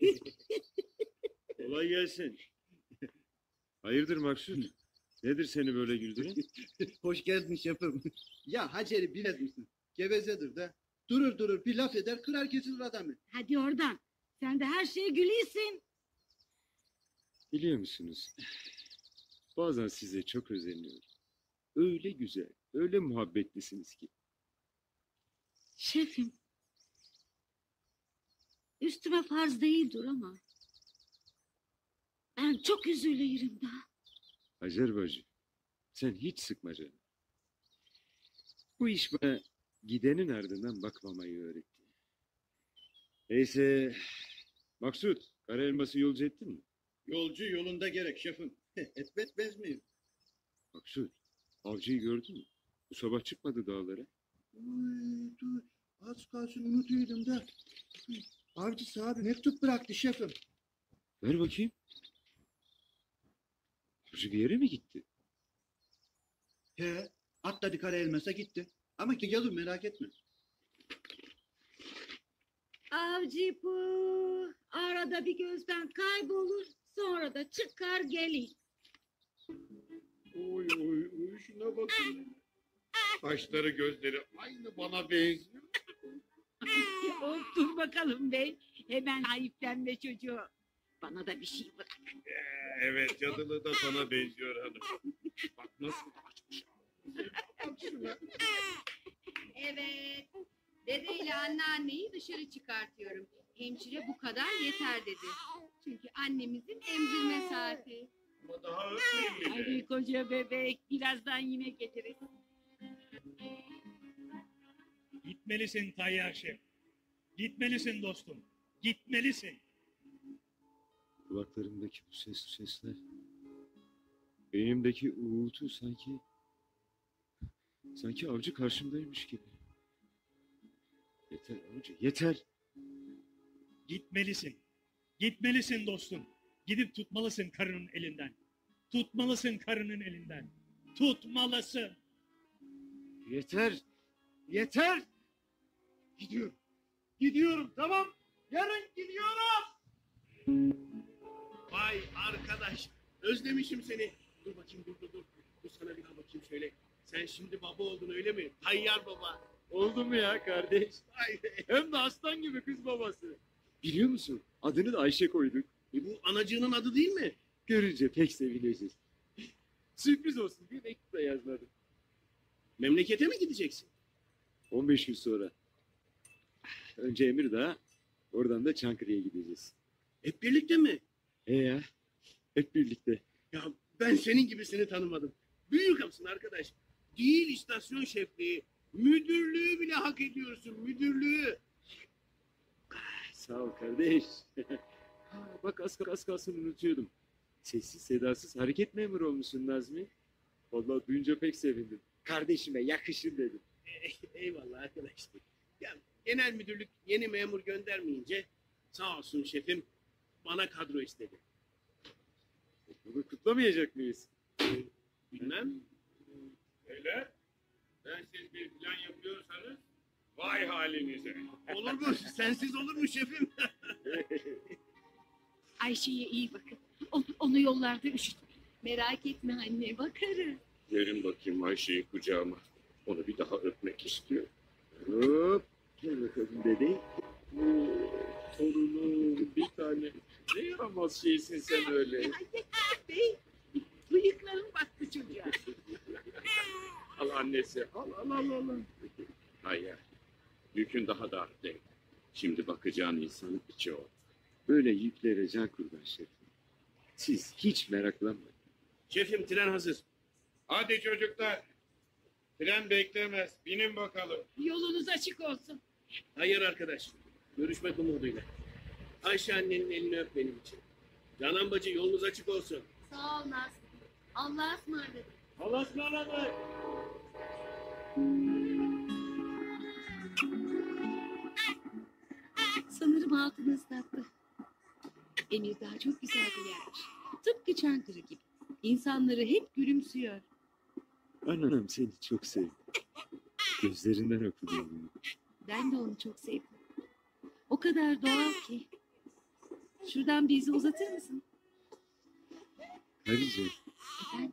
Kolay gelsin. Hayırdır Maksut? Nedir seni böyle güldüren? Hoş geldin şefim. Ya Hacer'i bilmez misin? Gevezedir de. Durur durur bir laf eder, kırar kesilir adamı. Hadi oradan. Sen de her şeye gülüyorsun. Biliyor musunuz? Bazen size çok özeniyorum. Öyle güzel, öyle muhabbetlisiniz ki. Şefim. Üstüme farz değildir ama. Ben çok üzülüyorum da. Hacer bacı, sen hiç sıkma canım. Bu iş bana gidenin ardından bakmamayı öğretti. Neyse, Maksut, kara elması yolcu ettin mi? Yolcu yolunda gerek şefim. Etmez bezmeyim. Maksut, avcıyı gördün mü? Bu sabah çıkmadı dağlara. Uy, dur. Az kalsın unutuyordum da. Avcı sahibi mektup bıraktı şefim. Ver bakayım. Avcı bir yere mi gitti? He, atladı Karaelmas'a gitti. Ama ki gelir merak etme. Avcı bu arada bir gözden kaybolur, sonra da çıkar gelir. Oy oy oy şuna bakın. Kaşları gözleri aynı bana benziyor. Of, dur bakalım bey. Hemen ayıplenme çocuğu. Bana da bir şey bırak. Ee, evet cadılığı da sana benziyor hanım. Bak nasıl da açmış. Bak şuna. Evet. Dede ile anneanneyi dışarı çıkartıyorum. Hemşire bu kadar yeter dedi. Çünkü annemizin emzirme saati. Ama daha öpmeyin bile. Hadi koca bebek, birazdan yine getiririz. Gitmelisin Tayyar Şef. Gitmelisin dostum. Gitmelisin. Kulaklarımdaki bu ses sesler. Beynimdeki uğultu sanki... Sanki avcı karşımdaymış gibi. Yeter avcı, yeter. Gitmelisin. Gitmelisin dostum. Gidip tutmalısın karının elinden. Tutmalısın karının elinden. Tutmalısın. Yeter. Yeter. Gidiyorum. Gidiyorum, tamam. Yarın gidiyorum. Vay arkadaş, özlemişim seni. Dur bakayım, dur dur dur. Dur sana bir bakayım şöyle. Sen şimdi baba oldun öyle mi? Tayyar baba. Oldu mu ya kardeş? Vay be. Hem de aslan gibi kız babası. Biliyor musun? Adını da Ayşe koyduk. E bu anacığının adı değil mi? Görünce pek sevineceğiz. Sürpriz olsun diye mektup da yazmadım. Memlekete mi gideceksin? on beş gün sonra. Önce Emirdağ, oradan da Çankırı'ya gideceğiz. Hep birlikte mi? E ya, hep birlikte. Ya ben senin gibisini tanımadım. Büyük kapsın arkadaş. Değil istasyon şefliği. Müdürlüğü bile hak ediyorsun, müdürlüğü. Sağ ol kardeş. Ha, bak az, az kalsın unutuyordum. Sessiz sedasız hareket memuru olmuşsun Nazmi. Vallahi duyunca pek sevindim. Kardeşime yakışır dedim. Eyvallah arkadaş. Ya genel müdürlük yeni memur göndermeyince sağ olsun şefim bana kadro istedi. Bunu kutlamayacak mıyız? Bilmem. Beyler, sensiz bir plan yapıyorsanız vay halinize. Olur mu? Sensiz olur mu şefim? Ayşe'ye iyi bakın. Onu, onu yollarda üşütme. Merak etme anne, bakarız. Verin bakayım Ayşe'yi kucağıma. Onu bir daha öpmek istiyorum. Hop. Gel bakalım dede. Torunum bir tane. Ne yaramaz şeysin sen öyle. Bey, bıyıklarım baktı çocuğa. Al annesi. Al al al al. Hayır. Yükün daha da arttı. Şimdi bakacağın insanın içi o. Böyle yüklere can kurban şefim. Siz hiç meraklanmayın. Şefim tren hazır. Hadi çocuklar. Tren beklemez. Binin bakalım. Yolunuz açık olsun. Hayır arkadaş. Görüşmek umuduyla. Ayşe annenin elini öp benim için. Canan bacı yolunuz açık olsun. Sağ ol Nazlı. Allah'a ısmarladık. Allah'a ısmarladık. Sanırım altını ıslattı. Emirdağ çok güzel bir yermiş. Tıpkı Çankırı gibi. İnsanları hep gülümsüyor. Anam seni çok sevdi. Gözlerinden okudum bunu. Ben de onu çok sevdim. O kadar doğal ki. Şuradan bir izi uzatır mısın? Hatice, Efendim?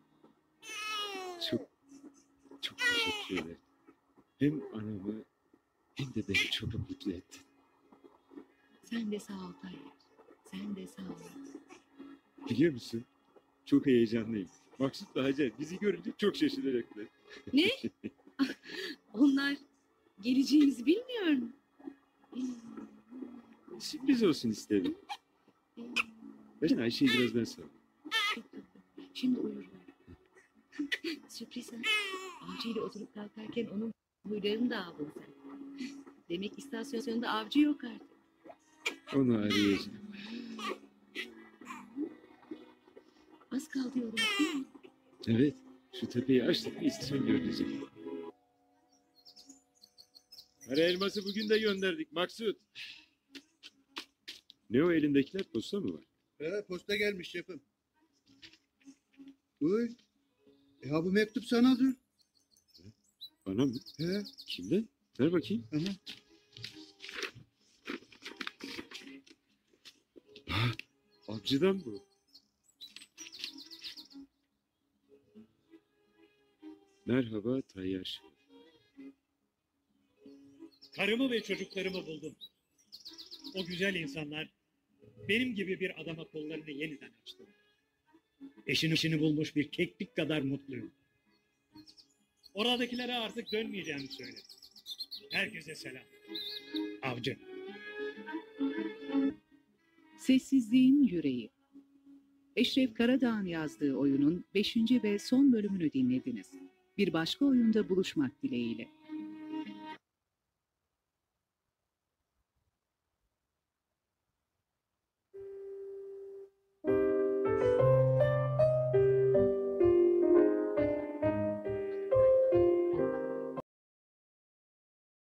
çok çok teşekkür ederim. Hem anamı hem de beni çok mutlu ettin. Sen de sağ ol Tayyar. Sen de sağ ol. Biliyor musun? Çok heyecanlıyım. Maksut'la Hacer bizi görünce çok şaşıracaklar. Ne? Onlar geleceğimizi bilmiyor mu? Sürpriz olsun istedim. Ben Ayşe'yi biraz ben sağ Şimdi uyurlar. Sürpriz ha. Avcıyla oturup kalkarken onun huylarını da aldın sen. Demek istasyonda avcı yok artık. Onu arayacağım. Az kaldı yola değil mi? Evet. Şu tepeyi açtık bir istasyon göreceğim. Kara elması bugün de gönderdik Maksut. Ne o elindekiler, posta mı var? He, posta gelmiş şefim. Uy. E, ha bu mektup sanadır. Bana mı? He. Kimden? Ver bakayım. Aha. Ha, avcıdan bu. Merhaba Tayyar. Karımı ve çocuklarımı buldum. O güzel insanlar benim gibi bir adama kollarını yeniden açtı. Eşini işini bulmuş bir keklik kadar mutluyum. Oradakilere artık dönmeyeceğimi söyle. Herkese selam. Avcı. Sessizliğin Yüreği. Eşref Karadağ'ın yazdığı oyunun beşinci ve son bölümünü dinlediniz. Bir başka oyunda buluşmak dileğiyle.